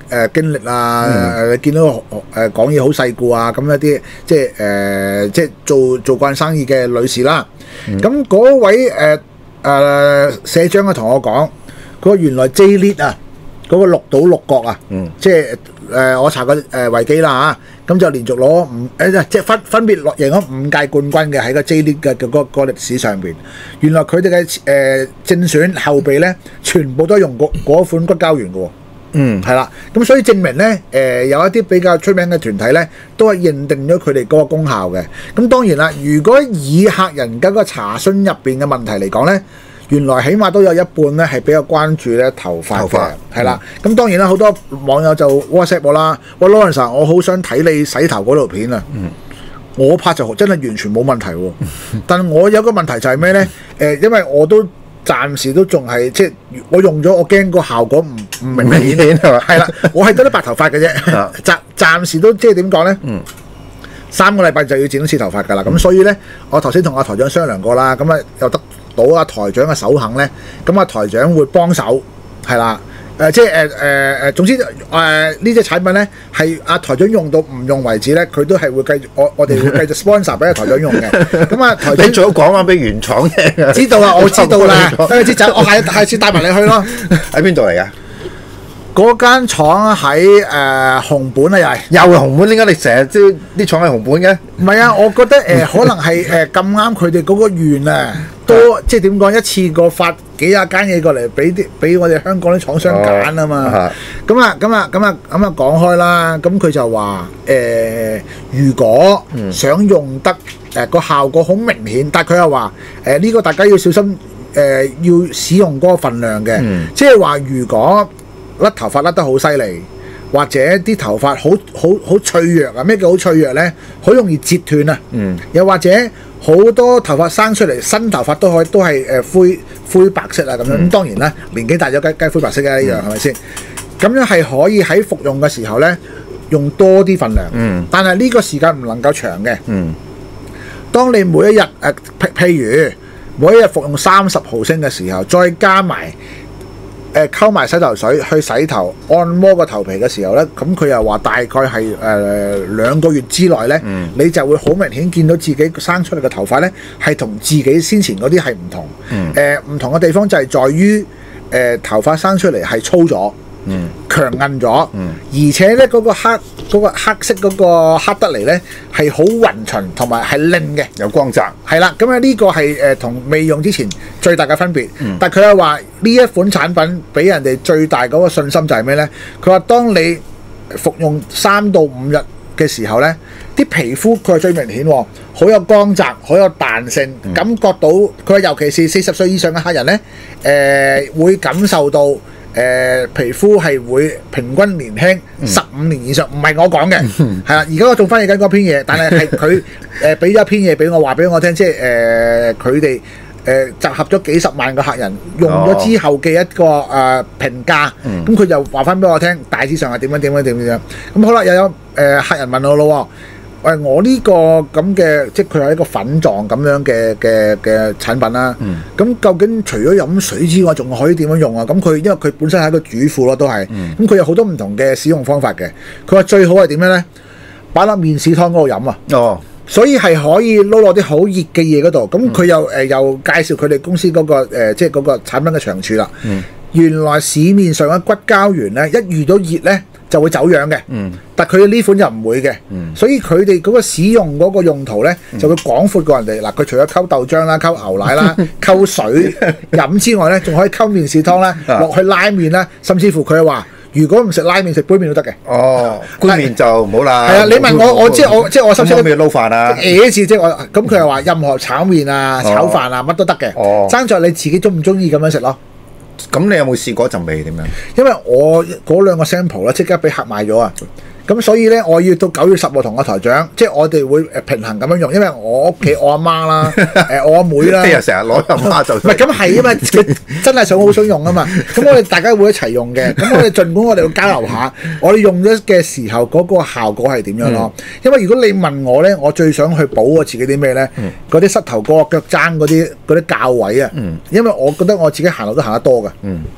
經歷啊，見到講嘢好世故啊，咁一啲即係做慣生意嘅女士啦。咁嗰位社長啊同我講，佢話原來 J-League 啊嗰個六島六國啊，即係我查過維基啦嚇，咁就連續攞即係分別贏咗5屆冠軍嘅喺個 J-League 嘅嗰個歷史上邊。原來佢哋嘅正選後備咧，全部都用嗰款骨膠原嘅喎。係啦，咁所以證明咧，有一啲比較出名嘅團體咧，都係認定咗佢哋嗰個功效嘅。咁當然啦，如果以客人嘅個查詢入邊嘅問題嚟講咧，原來起碼都有一半咧係比較關注咧頭髮嘅，係啦。咁當然啦，好多網友就 WhatsApp 我啦，喂 Lawrence，我好想睇你洗頭嗰條片啊。我拍就真係完全冇問題喎，但係我有個問題就係咩咧？因為我都暫時都仲係即係我用咗，我驚個效果唔明顯係嘛？係啦，我係得啲白頭髮嘅啫，暫時都即係點講咧？3個禮拜就要剪一次頭髮㗎啦。咁所以咧，我頭先同阿台長商量過啦，咁啊又得到阿台長嘅首肯咧，咁阿台長會幫手係啦。即係總之呢隻產品咧係阿台長用到唔用為止咧，佢都係會繼續我哋會繼續 sponsor 俾阿台長用嘅。咁啊，台長你最好講翻俾原廠聽啊！ 知道啦，我知道啦。等佢知走，我下次帶埋你去咯。 喺邊度嚟㗎？ 嗰間廠喺紅本啊， 又係紅本，點解你成日啲廠喺紅本嘅？ 唔係啊，我覺得可能係咁啱佢哋嗰個園啊，多即係點講，一次過發幾廿間嘢過嚟俾我哋香港啲廠商揀啊嘛。咁啊講開啦，咁佢就話如果想用得個效果好明顯，但係佢又話呢個大家要小心要使用嗰個份量嘅，即係話如果甩頭髮甩得好犀利，或者啲頭髮好脆弱啊！咩叫好脆弱呢？好容易折斷啊！又或者好多頭髮生出嚟，新頭髮都係灰白色啊咁樣。咁當然啦，年紀大咗梗係灰白色嘅呢樣係咪先？咁樣係可以喺服用嘅時候呢，用多啲份量。但係呢個時間唔能夠長嘅。當你每一日譬如每一日服用30毫升嘅時候，再加埋溝埋洗頭水去洗頭按摩個頭皮嘅時候呢，咁佢又話大概係2個月之內呢，你就會好明顯見到自己生出嚟嘅頭髮呢，係同自己先前嗰啲係唔同。唔同嘅地方就係在於頭髮生出嚟係粗咗。強硬咗，而且咧嗰個黑色嗰個黑得嚟咧係好勻循同埋係靚嘅， 有光澤。 係啦，咁啊呢個係同未用之前最大嘅分別。但係佢又話呢一款產品俾人哋最大嗰個信心就係咩咧？佢話當你服用3到5日嘅時候咧，啲皮膚佢係最明顯喎，好有光澤，好有彈性，感覺到佢話尤其是40歲以上嘅客人咧，會感受到。皮膚係會平均年輕15年以上，唔係我講嘅，係啦。而家我仲翻譯緊嗰篇嘢，但係佢俾咗一篇嘢俾我，話俾我聽，即係佢哋集合咗幾十萬個客人用咗之後嘅一個評價，咁佢就話翻俾我聽，大致上係點樣。咁好啦，又有客人問我咯。我呢個咁嘅，即係佢係一個粉狀咁樣嘅產品啦。咁究竟除咗飲水之外，仲可以點樣用啊？咁佢因為佢本身係一個主婦咯，都係。咁佢有好多唔同嘅使用方法嘅。佢話最好係點樣咧？擺落面試湯嗰度飲啊！所以係可以撈落啲好熱嘅嘢嗰度。咁佢又介紹佢哋公司嗰個即係嗰個產品嘅長處啦。原來市面上嘅骨膠原咧，一遇到熱咧，就會走樣嘅，但佢呢款就唔會嘅，所以佢哋嗰個使用嗰個用途咧就會廣闊過人哋。嗱，佢除咗溝豆漿啦、溝牛奶啦、溝水飲之外咧，仲可以溝麵豉湯啦，落去拉麵啦，甚至乎佢話如果唔食拉麵，食杯麵都得嘅。 杯麵就唔好啦。 係啊，你問我即係我收聲。 咩撈飯啊？ 即係我咁佢又話任何炒麵啊、炒飯啊乜都得嘅，爭在你自己中唔中意咁樣食咯。 咁你有冇試過嗰陣味點樣？ 因為我嗰2個 sample 咧即刻俾客買咗啊！咁所以咧，我要到9月10同我台長，即係我哋會平衡咁樣用，因為我屋企我阿媽啦，我阿妹啦， 即係成日攞阿媽就唔係咁係啊嘛，佢真係好想用啊嘛，咁我哋大家會一齊用嘅，咁我哋儘管我哋會交流下，我哋用咗嘅時候嗰個效果係點樣咯？因為如果你問我咧，我最想去補我自己啲咩咧？嗰啲膝頭哥、腳踭嗰啲較位啊，因為我覺得我自己行路都行得多㗎。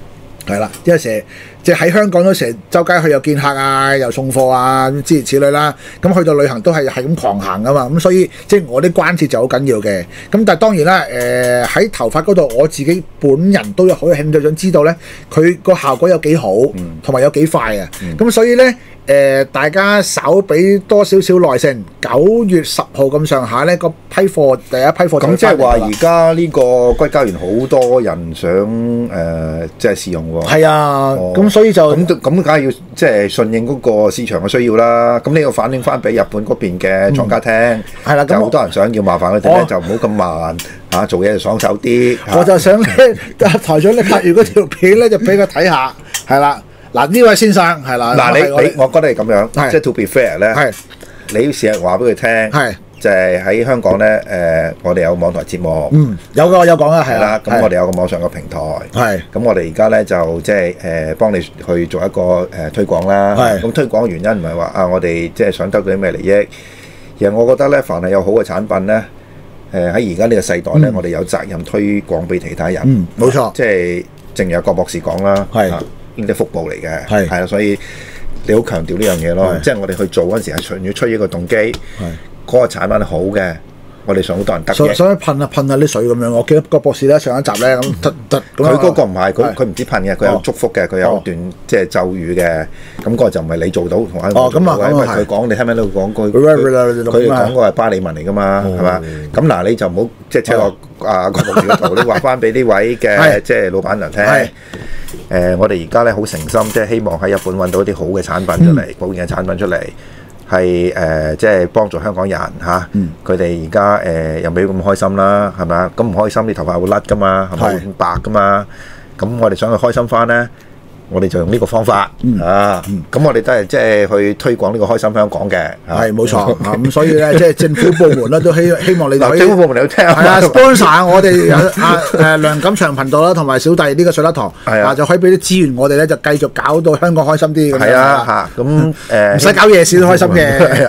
係啦，因為成日即係喺香港都成日周街去又見客啊，又送貨啊，諸如此類啦。咁去到旅行都係咁狂行噶嘛，咁所以即係我啲關節就好緊要嘅。咁但係當然啦，喺頭髮嗰度我自己本人都有好有興趣想知道咧，佢個效果有幾好，同埋有幾快啊。咁所以咧。大家稍俾多少少耐性，9月10號咁上下呢個批貨第一批貨就咁即係話而家呢個骨膠原好多人想即係試用喎。 係啊，咁所以就咁梗係要即係順應嗰個市場嘅需要啦。咁呢個反映翻俾日本嗰邊嘅廠家聽， 係啦， 就好多人想要麻煩佢哋咧，就唔好咁慢嚇，做嘢就爽手啲。 我就想咧，台長你拍完嗰條片咧，就俾佢睇下，係啦。嗱呢位先生係啦， 嗱我覺得係咁樣，即係 to be fair 咧，你要試下話俾佢聽，就係喺香港咧，我哋有網台節目， 有講啊，係啦，咁我哋有個網上嘅平台，咁我哋而家咧就即係幫你去做一個推廣啦，咁推廣嘅原因唔係話我哋即係想得到啲咩利益，而係我覺得咧，凡係有好嘅產品咧，喺而家呢個世代咧，我哋有責任推廣俾其他人， 冇錯， 即係正如郭博士講啦，呢啲福報嚟嘅，係啦，所以你好強調呢樣嘢咯。即係我哋去做嗰陣時係純粹出於一個動機，嗰個產品係好嘅，我哋想好多人得嘅。 所以噴下啲水咁樣。我記得郭博士咧上一集咧咁， 佢嗰個唔係佢唔知噴嘅，佢有祝福嘅，佢有段即係咒語嘅。咁嗰個就唔係你做到同我做到，因為佢講你聽唔聽到講句？佢講個係巴利文嚟㗎嘛，係嘛？咁嗱你就唔好即係扯落郭博士嘅圖，你話翻俾呢位嘅即係老闆娘聽。我哋而家咧好誠心，即係希望喺日本揾到啲好嘅產品出嚟，保健嘅產品出嚟，係即係幫助香港人嚇。佢哋而家又未咁開心啦，係咪啊？咁唔開心，啲頭髮會甩噶嘛，係咪會白噶嘛？咁我哋想去開心翻咧，我哋就用呢個方法咁我哋都係即係去推廣呢個開心香港嘅， 係冇錯。咁所以咧，即係政府部門咧都希望你哋政府部門你去聽， 係啊 sponsor 我哋梁錦祥頻道啦，同埋小弟呢個水粒堂就可以俾啲資源我哋咧，就繼續搞到香港開心啲。 係啊，咁唔使搞夜市都開心嘅。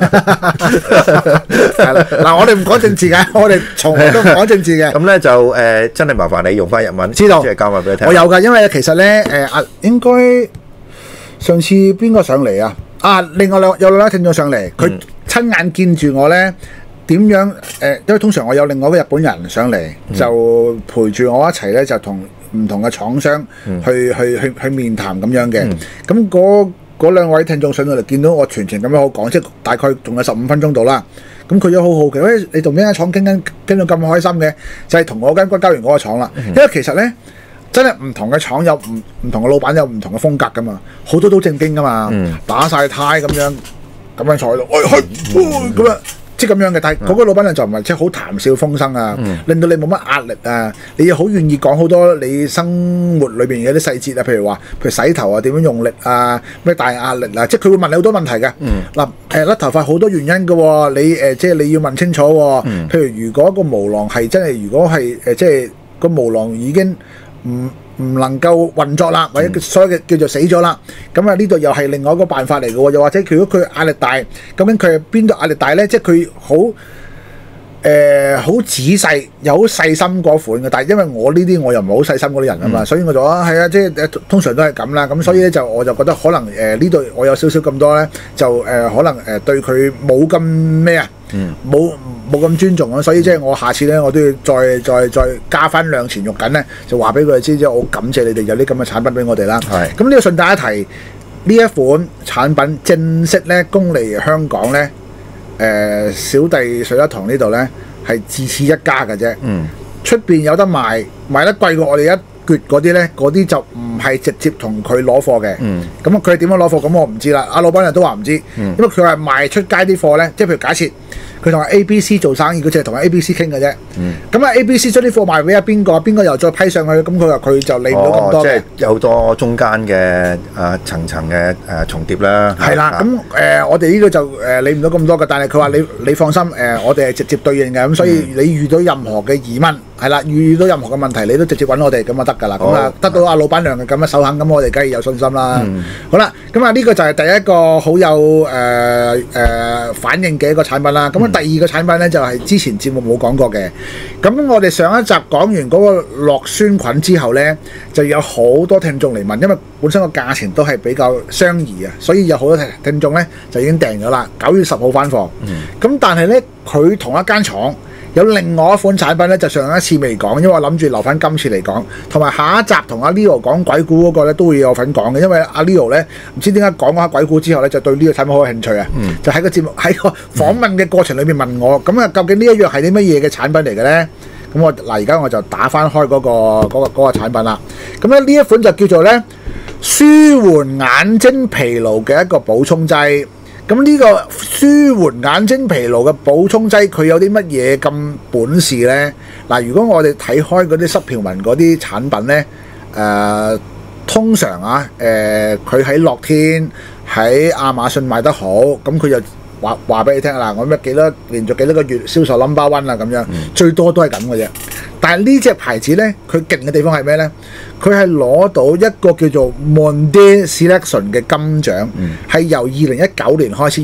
嗱，我哋唔講政治嘅，我哋從來都唔講政治嘅。 咁咧就真係麻煩你用翻日文， 知道即係教埋俾你聽。 我有㗎，因為其實咧應該上次邊個上嚟啊？另外有兩位聽眾上嚟，佢親眼見住我咧點樣因為通常我有另外一個日本人上嚟，就陪住我一齊咧，就同唔同嘅廠商去面談咁樣嘅。咁嗰兩位聽眾上到嚟，見到我全程咁樣好講，即係大概仲有15分鐘到啦。咁佢都好好奇，喂，你同邊間廠傾到咁開心嘅？就係同我間骨膠原嗰個廠啦。因為其實咧。真係唔同嘅廠有唔同嘅老闆有唔同嘅風格噶嘛，好多都正經噶嘛，打晒呔咁樣坐喺度，咁樣即係咁樣嘅。但係嗰個老闆娘就唔係即係好談笑風生啊，令到你冇乜壓力啊，你又好願意講好多你生活裏邊嘅啲細節啊，譬如洗頭啊點樣用力啊，咩大壓力啊，即係佢會問你好多問題嘅。嗱甩頭髮好多原因嘅喎，你即係你要問清楚喎。譬如如果個毛囊係真係，如果係即係個毛囊已經唔能夠運作啦，或者所謂嘅叫做死咗啦，咁呢度又係另外一個辦法嚟嘅喎。又或者如果佢壓力大，究竟佢係邊度壓力大咧？即係佢好仔細又好細心嗰款嘅。但係因為我呢啲我又唔係好細心嗰啲人啊嘛，所以我就話係啊，即係通常都係咁啦。咁所以咧我就覺得可能呢度我有少少咁多咧，就可能對佢冇咁咩啊，冇咁尊重啊，所以即係我下次咧，我都要再加翻兩錢肉緊咧，就話俾佢哋知，即係我感謝你哋有啲咁嘅產品俾我哋啦。咁呢個順帶一提，呢一款產品正式咧供嚟香港咧，小弟水一堂呢度咧係自此一家嘅啫。出邊有得賣得貴過我哋一撅嗰啲咧，嗰啲就唔係直接同佢攞貨嘅。咁佢點樣攞貨？咁我唔知啦。阿老闆人都話唔知，因為佢係賣出街啲貨咧，即係譬如假設。佢同 A、B、C 做生意，佢淨係同 A、B、C 傾嘅啫。咁A、B、C 將啲貨賣俾邊個，邊個又再批上去，咁佢話佢就理唔到咁多。 即係有好多中間嘅層嘅重疊啦。 係啦，咁我哋呢個就理唔到咁多嘅，但係佢話你放心，我哋係直接對應嘅，咁所以你遇到任何嘅疑問，係啦，遇到任何嘅問題，你都直接揾我哋咁就得㗎啦。咁得到阿老闆娘嘅咁嘅首肯，咁我哋梗係有信心啦。好啦，咁呢個就係第一個好有反應嘅一個產品啦。咁第二個產品咧就係之前節目冇講過嘅。咁我哋上一集講完嗰個酪酸菌之後咧，就有好多聽眾嚟問，因為本身個價錢都係比較相宜啊，所以有好多聽眾咧就已經訂咗啦，9月10號翻貨。咁但係咧，佢同一間廠有另外一款產品咧，就上一次未講，因為我諗住留翻今次嚟講，同埋下一集同阿 Leo 講鬼故嗰個咧都會有份講嘅，因為阿 Leo 咧唔知點解講下鬼故之後咧，就對呢個產品好有興趣啊！就喺個節目喺個訪問嘅過程裏面問我，咁啊究竟呢一樣係啲乜嘢嘅產品嚟嘅咧？咁我嗱而家我就打翻開嗰個產品啦。咁咧呢一款就叫做咧舒緩眼睛疲勞嘅一個補充劑。咁呢個舒緩眼睛疲勞嘅補充劑，佢有啲乜嘢咁本事呢？嗱，如果我哋睇開嗰啲濕條紋嗰啲產品呢，通常啊，佢喺樂天、喺亞馬遜賣得好，咁佢就話俾你聽啦，我咩連續幾多個月銷售 number one 啦咁樣，最多都係咁嘅啫。但係呢隻牌子呢，佢勁嘅地方係咩呢？佢係攞到一個叫做 Monday Selection 嘅金獎，係由2019年開始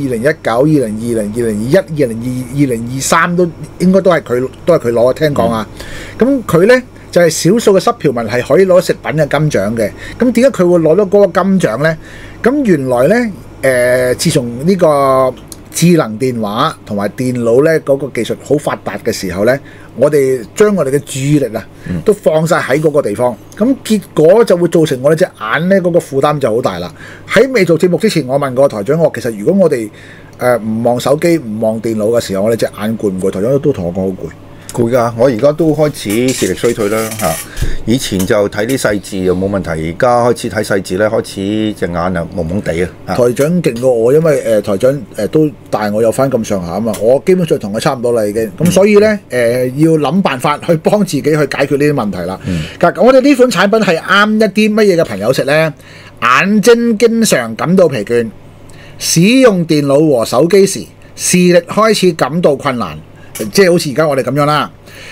，2019、2020、2021、2023都應該都係佢攞嘅，聽講啊。咁佢呢就係少數嘅濕條紋係可以攞食品嘅金獎嘅。咁點解佢會攞到嗰個金獎呢？咁原來呢，自從呢個智能電話同埋電腦咧嗰個技術好發達嘅時候咧，我哋將我哋嘅注意力啊都放晒喺嗰個地方，咁結果就會造成我哋隻眼咧嗰個負擔就好大啦。喺未做節目之前，我問過台長，其實如果我哋唔望手機唔望電腦嘅時候，我哋隻眼攰唔攰？台長都同我講好攰。 攰㗎，我而家都開始視力衰退啦嚇。以前就睇啲細字又冇問題，而家開始睇細字咧，開始隻眼又蒙蒙地啊。 台長勁過我，因為台長都大我有翻咁上下啊嘛，我基本上同佢差唔多啦已經。咁所以咧要諗辦法去幫自己去解決呢啲問題啦。我哋呢款產品係啱一啲乜嘢嘅朋友食咧？眼睛經常感到疲倦，使用電腦和手機時視力開始感到困難。即係好似而家我哋咁樣啦，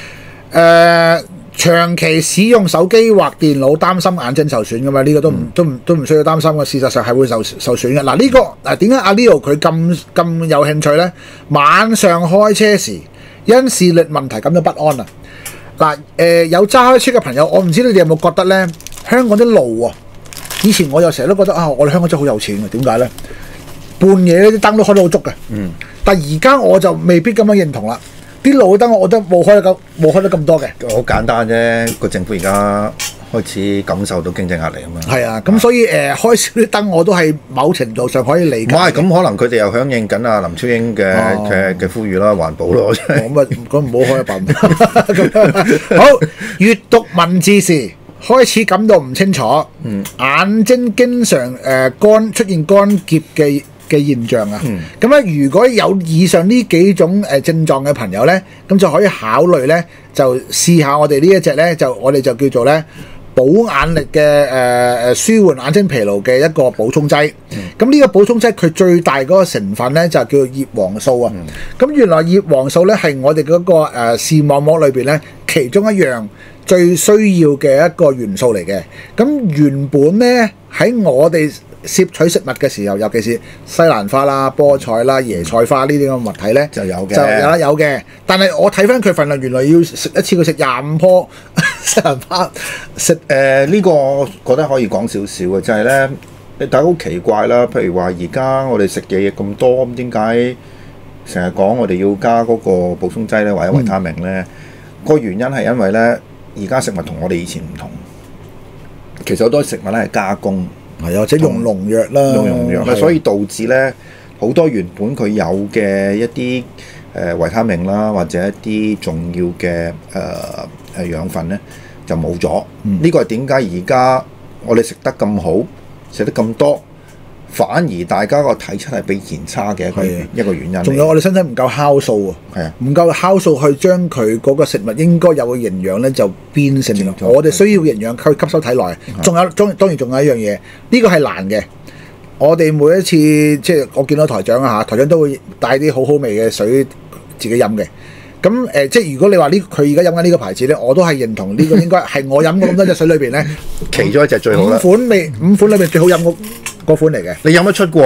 長期使用手機或電腦，擔心眼睛受損㗎嘛？呢個都唔需要擔心嘅，事實上係會受損嘅。嗱呢個點解阿 Leo 佢咁有興趣呢？晚上開車時因視力問題感到不安啊！嗱有揸開車嘅朋友，我唔知你哋有冇覺得呢？香港啲路啊，以前我又成日都覺得啊，我哋香港真係好有錢嘅，點解呢？半夜啲燈都開得好足嘅，但係而家我就未必咁樣認同啦。啲路燈我覺得冇開得咁多嘅。好簡單啫，個政府而家開始感受到經濟壓力啊嘛。係啊，咁所以開少啲燈我都係某程度上可以理解。 唔係，咁可能佢哋又響應緊阿林超英嘅呼籲啦，環保咯。 咁唔好開一品。好，閱讀文字時開始感到唔清楚，眼睛經常出現乾澀嘅現象啊，咁咧如果有以上呢幾種症狀嘅朋友咧，咁就可以考慮咧，就試下我哋呢一隻咧，我哋就叫做咧補眼力嘅舒緩眼睛疲勞嘅一個補充劑。咁呢個補充劑佢最大嗰個成分咧就叫做葉黃素啊。咁原來葉黃素咧係我哋嗰個視網膜裏邊咧其中一樣最需要嘅一個元素嚟嘅。咁原本咧喺我哋攝取食物嘅時候，尤其是西蘭花啦、菠菜啦、椰菜花呢啲咁嘅物體咧，就有嘅。但係我睇翻佢份量，原來要食一次佢食25棵西蘭花。 呢個我覺得可以講少少嘅，就係咧，你大家好奇怪啦。譬如話而家我哋食嘅嘢咁多，咁點解成日講我哋要加嗰個補充劑咧，或者維他命咧？個原因係因為咧，而家食物同我哋以前唔同。其實好多食物咧係加工。 係或者用農藥啦， 用農藥啦，所以導致咧好多原本佢有嘅一啲維他命啦，或者一啲重要嘅養分咧就冇咗。呢個係點解而家我哋食得咁好，食得咁多，反而大家個體質係比以前差嘅一個原因。 仲有我哋身體唔夠酵素啊，唔夠酵素去將佢嗰個食物應該有嘅營養咧就變成我哋需要嘅營養去吸收體內。仲有當然仲有一樣嘢，呢個係難嘅。我哋每一次即係我見到台長啊嚇，台長都會帶啲好好味嘅水自己飲嘅。咁即係如果你話佢而家飲緊呢個牌子咧，我都係認同呢個應該係我飲過咁多隻水裏邊咧， 其中一隻最好啦。 五款裏邊最好飲嗰款嚟嘅。 你飲得出喎？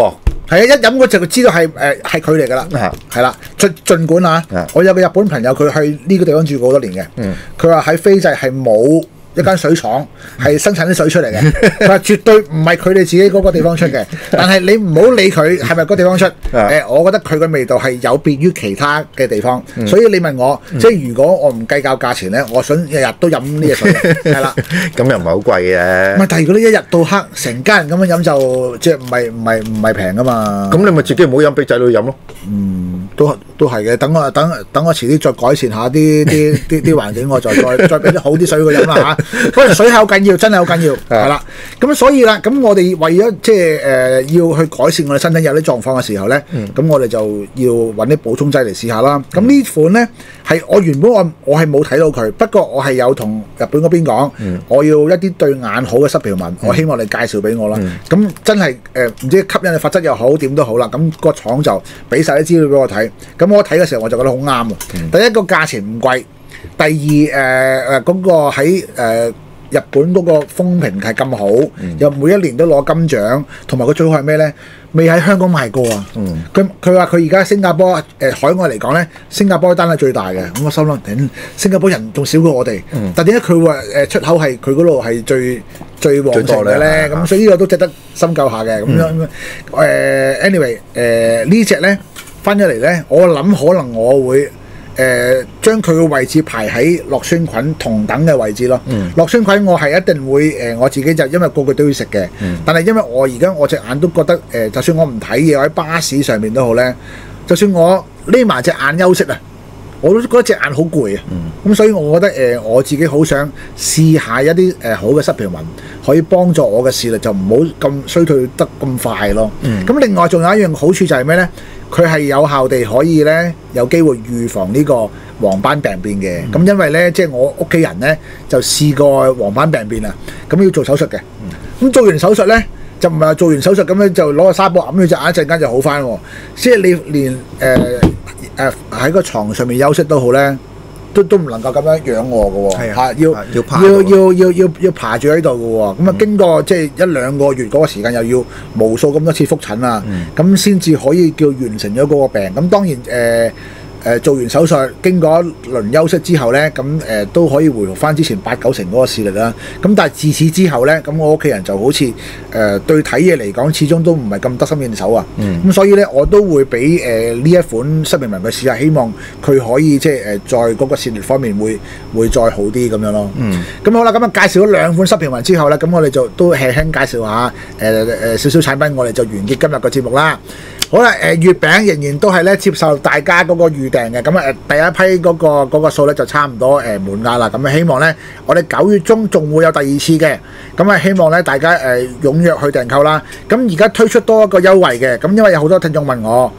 係啊，一飲嗰就知道係佢嚟㗎啦，係啦。儘管我有個日本朋友，佢去呢個地方住過好多年嘅，佢話喺斐濟係冇一間水廠係生產啲水出嚟嘅，佢話絕對唔係佢哋自己嗰個地方出嘅。但係你唔好理佢係咪嗰個地方出，我覺得佢嘅味道係有別於其他嘅地方。所以你問我，即係如果我唔計較價錢咧，我想日日都飲呢隻水，係啦。 咁又唔係好貴嘅。唔係， 但係如果你一日到黑成家人咁樣飲就即係唔係平㗎嘛。 咁你咪自己唔好飲，俾仔女飲咯。 都係嘅。等我遲啲再改善下啲環境，我再俾啲好啲水佢飲啦嚇。不過水係好緊要，真係好緊要，係啦。咁所以啦，咁我哋為咗即係要去改善我哋身體有啲狀況嘅時候咧，咁我哋就要揾啲補充劑嚟試下啦。咁呢款咧係我原本我係冇睇到佢，不過我係有同日本嗰邊講，我要一啲對眼好嘅濕條紋，我希望你介紹俾我啦。咁真係唔知吸引力法則又好點都好啦，咁個廠就俾晒啲資料俾我睇。咁我睇嘅時候我就覺得好啱喎。第一個價錢唔貴。第二嗰個喺日本嗰個風評係咁好，又每一年都攞金獎，同埋佢最好係咩咧？未喺香港賣過啊！佢話佢而家新加坡海外嚟講咧，新加坡單係最大嘅。咁我心諗頂，新加坡人仲少過我哋，但點解佢話出口係佢嗰度係最旺盛嘅咧？咁所以呢個都值得深究下嘅。咁樣anyway 呢隻咧翻咗嚟咧，我諗可能我會。將佢嘅位置排喺酪酸菌同等嘅位置咯。酪酸菌我係一定會我自己就因為個個都要食嘅。但係因為我而家我隻眼都覺得就算我唔睇嘢，我喺巴士上面都好咧，就算我匿埋隻眼休息啊，我都覺得隻眼好攰啊。咁所以我覺得我自己好想試下一啲好嘅濕皮紋，可以幫助我嘅視力就唔好咁衰退得咁快咯。咁另外仲有一樣好處就係咩咧？佢係有效地可以咧有機會預防呢個黃斑病變嘅。咁因為咧即係我屋企人咧就試過黃斑病變啊，咁要做手術嘅。咁做完手術咧就唔係話做完手術咁樣就攞個紗布揞住隻眼一陣間就好翻喎。即係你連喺個床上面休息都好咧，都唔能夠咁樣養我嘅喎。係要爬住喺度嘅喎。咁啊經過即係1-2個月嗰個時間，又要無數咁多次覆診啊，咁先至可以叫完成咗嗰個病。咁當然做完手術，經過一輪休息之後咧，咁都可以回復翻之前8-9成嗰個視力啦。咁但係自此之後咧，咁我屋企人就好似對睇嘢嚟講，始終都唔係咁得心應手啊。咁所以咧，我都會俾呢一款濕皮紋佢試下，希望佢可以即係在嗰個視力方面會再好啲咁樣咯。咁好啦，咁啊介紹咗2款濕皮紋之後咧，咁我哋就都輕輕介紹下少少產品，我哋就完結今日個節目啦。好啦，月餅仍然都係咧接受大家嗰個預訂嘅，咁第一批嗰個數咧就差唔多滿額啦，咁希望咧我哋9月中仲會有第二次嘅，咁希望咧大家踴躍去訂購啦。咁而家推出多一個優惠嘅，咁因為有好多聽眾問我，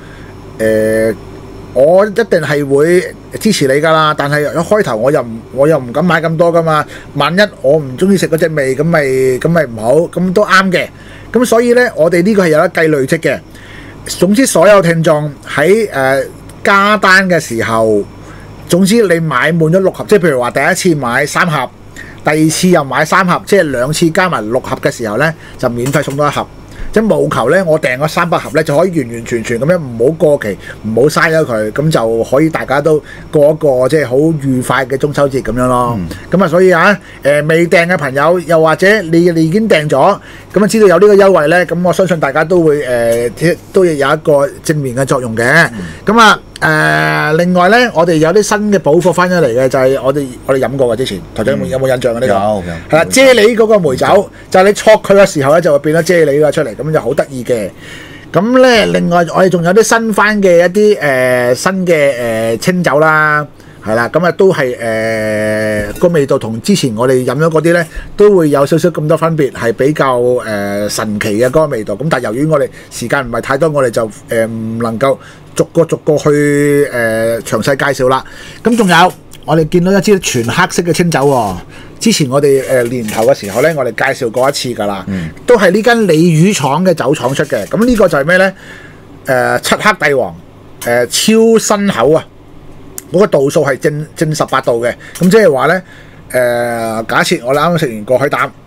我一定係會支持你噶啦，但係一開頭我又唔敢買咁多噶嘛，萬一我唔中意食嗰隻味，咁咪唔好，咁都啱嘅。咁所以咧，我哋呢個係有得計累積嘅。總之，所有聽眾喺加單嘅時候，總之你買滿咗6盒，即係譬如話第一次買3盒，第二次又買3盒，即係2次加埋6盒嘅時候呢，就免費送多1盒。即係務求呢，我訂嗰300盒呢，就可以完完全全咁樣唔好過期，唔好嘥咗佢，咁就可以大家都過一個即係好愉快嘅中秋節咁樣咯。咁所以未訂嘅朋友，又或者你已經訂咗，咁知道有呢個優惠呢，咁我相信大家都會都有一個正面嘅作用嘅。另外呢，我哋有啲新嘅補貨翻咗嚟嘅，就係我哋飲過嘅之前，台長有冇印象啊？呢個係啦，啫喱嗰個梅酒，就係你戳佢嘅時候咧，就會變咗啫喱啦出嚟，咁就好得意嘅。咁咧，另外我哋仲有啲新翻嘅一啲新嘅清酒啦，係啦，咁都係個味道同之前我哋飲咗嗰啲咧，都會有少少咁多分別，係比較神奇嘅嗰個味道。咁但係由於我哋時間唔係太多，我哋就唔能夠逐個去詳細介紹啦。咁仲有我哋見到一支全黑色嘅清酒喎。之前我哋年頭嘅時候咧，我哋介紹過一次㗎啦，都係呢間鯉魚廠嘅酒廠出嘅。咁呢個就係咩咧？漆黑帝王超新口啊！嗰個度數係正18度嘅。咁即係話咧，假設我哋啱啱食完個海膽，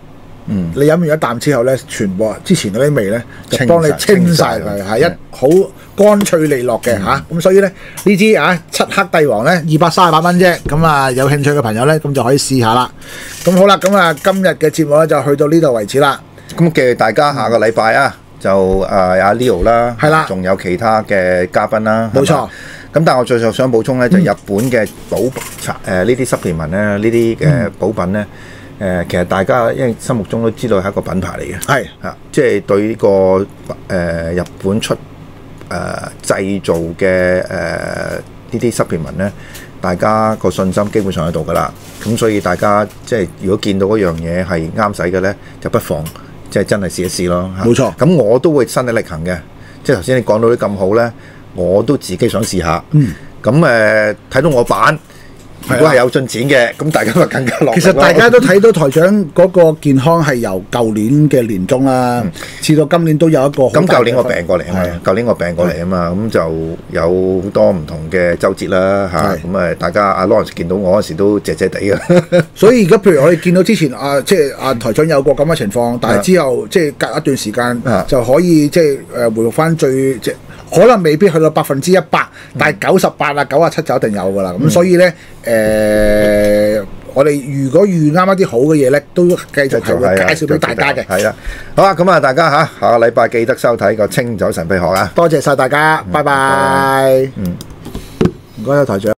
你飲完一啖之後咧，全部之前嗰啲味咧就幫你清晒佢，係一好乾脆利落嘅嚇。咁所以咧呢支漆黑帝王咧238蚊啫，咁啊有興趣嘅朋友咧咁就可以試下啦。咁好啦，咁啊今日嘅節目咧就去到呢度為止啦。 咁記住大家下個禮拜就阿 Leo 啦， 係啦， 仲有其他嘅嘉賓啦， 冇錯。 咁但係我最後想補充咧，就日本嘅呢啲濕呢啲嘅補品咧，其實大家因為心目中都知道係一個品牌嚟嘅， 係即係對呢個日本出製造嘅呢啲supplement咧，大家個信心基本上喺度㗎啦。咁所以大家即係如果見到嗰樣嘢係啱使嘅咧，就不妨即係真係試一試咯。 冇錯。 咁我都會身體力行嘅，即係頭先你講到啲咁好咧，我都自己想試下。咁睇到我版，如果係有進展嘅，咁大家咪更加樂。 其實大家都睇到台長嗰個健康係由舊年嘅年中啦，至到今年都有一個好大嘅。 咁舊年我病過嚟啊嘛，舊年我病過嚟啊嘛，咁就有好多唔同嘅周節啦嚇。咁大家阿 Lawrence 見到我嗰時都謝謝地嘅。 所以而家譬如我哋見到之前即係台長有過咁嘅情況，但係之後即係隔一段時間就可以即係回復翻最即可能未必去到100%，但係98%、97%就一定有㗎啦。咁所以咧，我哋如果遇啱一啲好嘅嘢咧，都繼續係會介紹俾大家嘅。 係啦，好啊，咁大家下個禮拜記得收睇個清酒神秘學啊！ 多謝晒大家，拜拜。唔該，台長。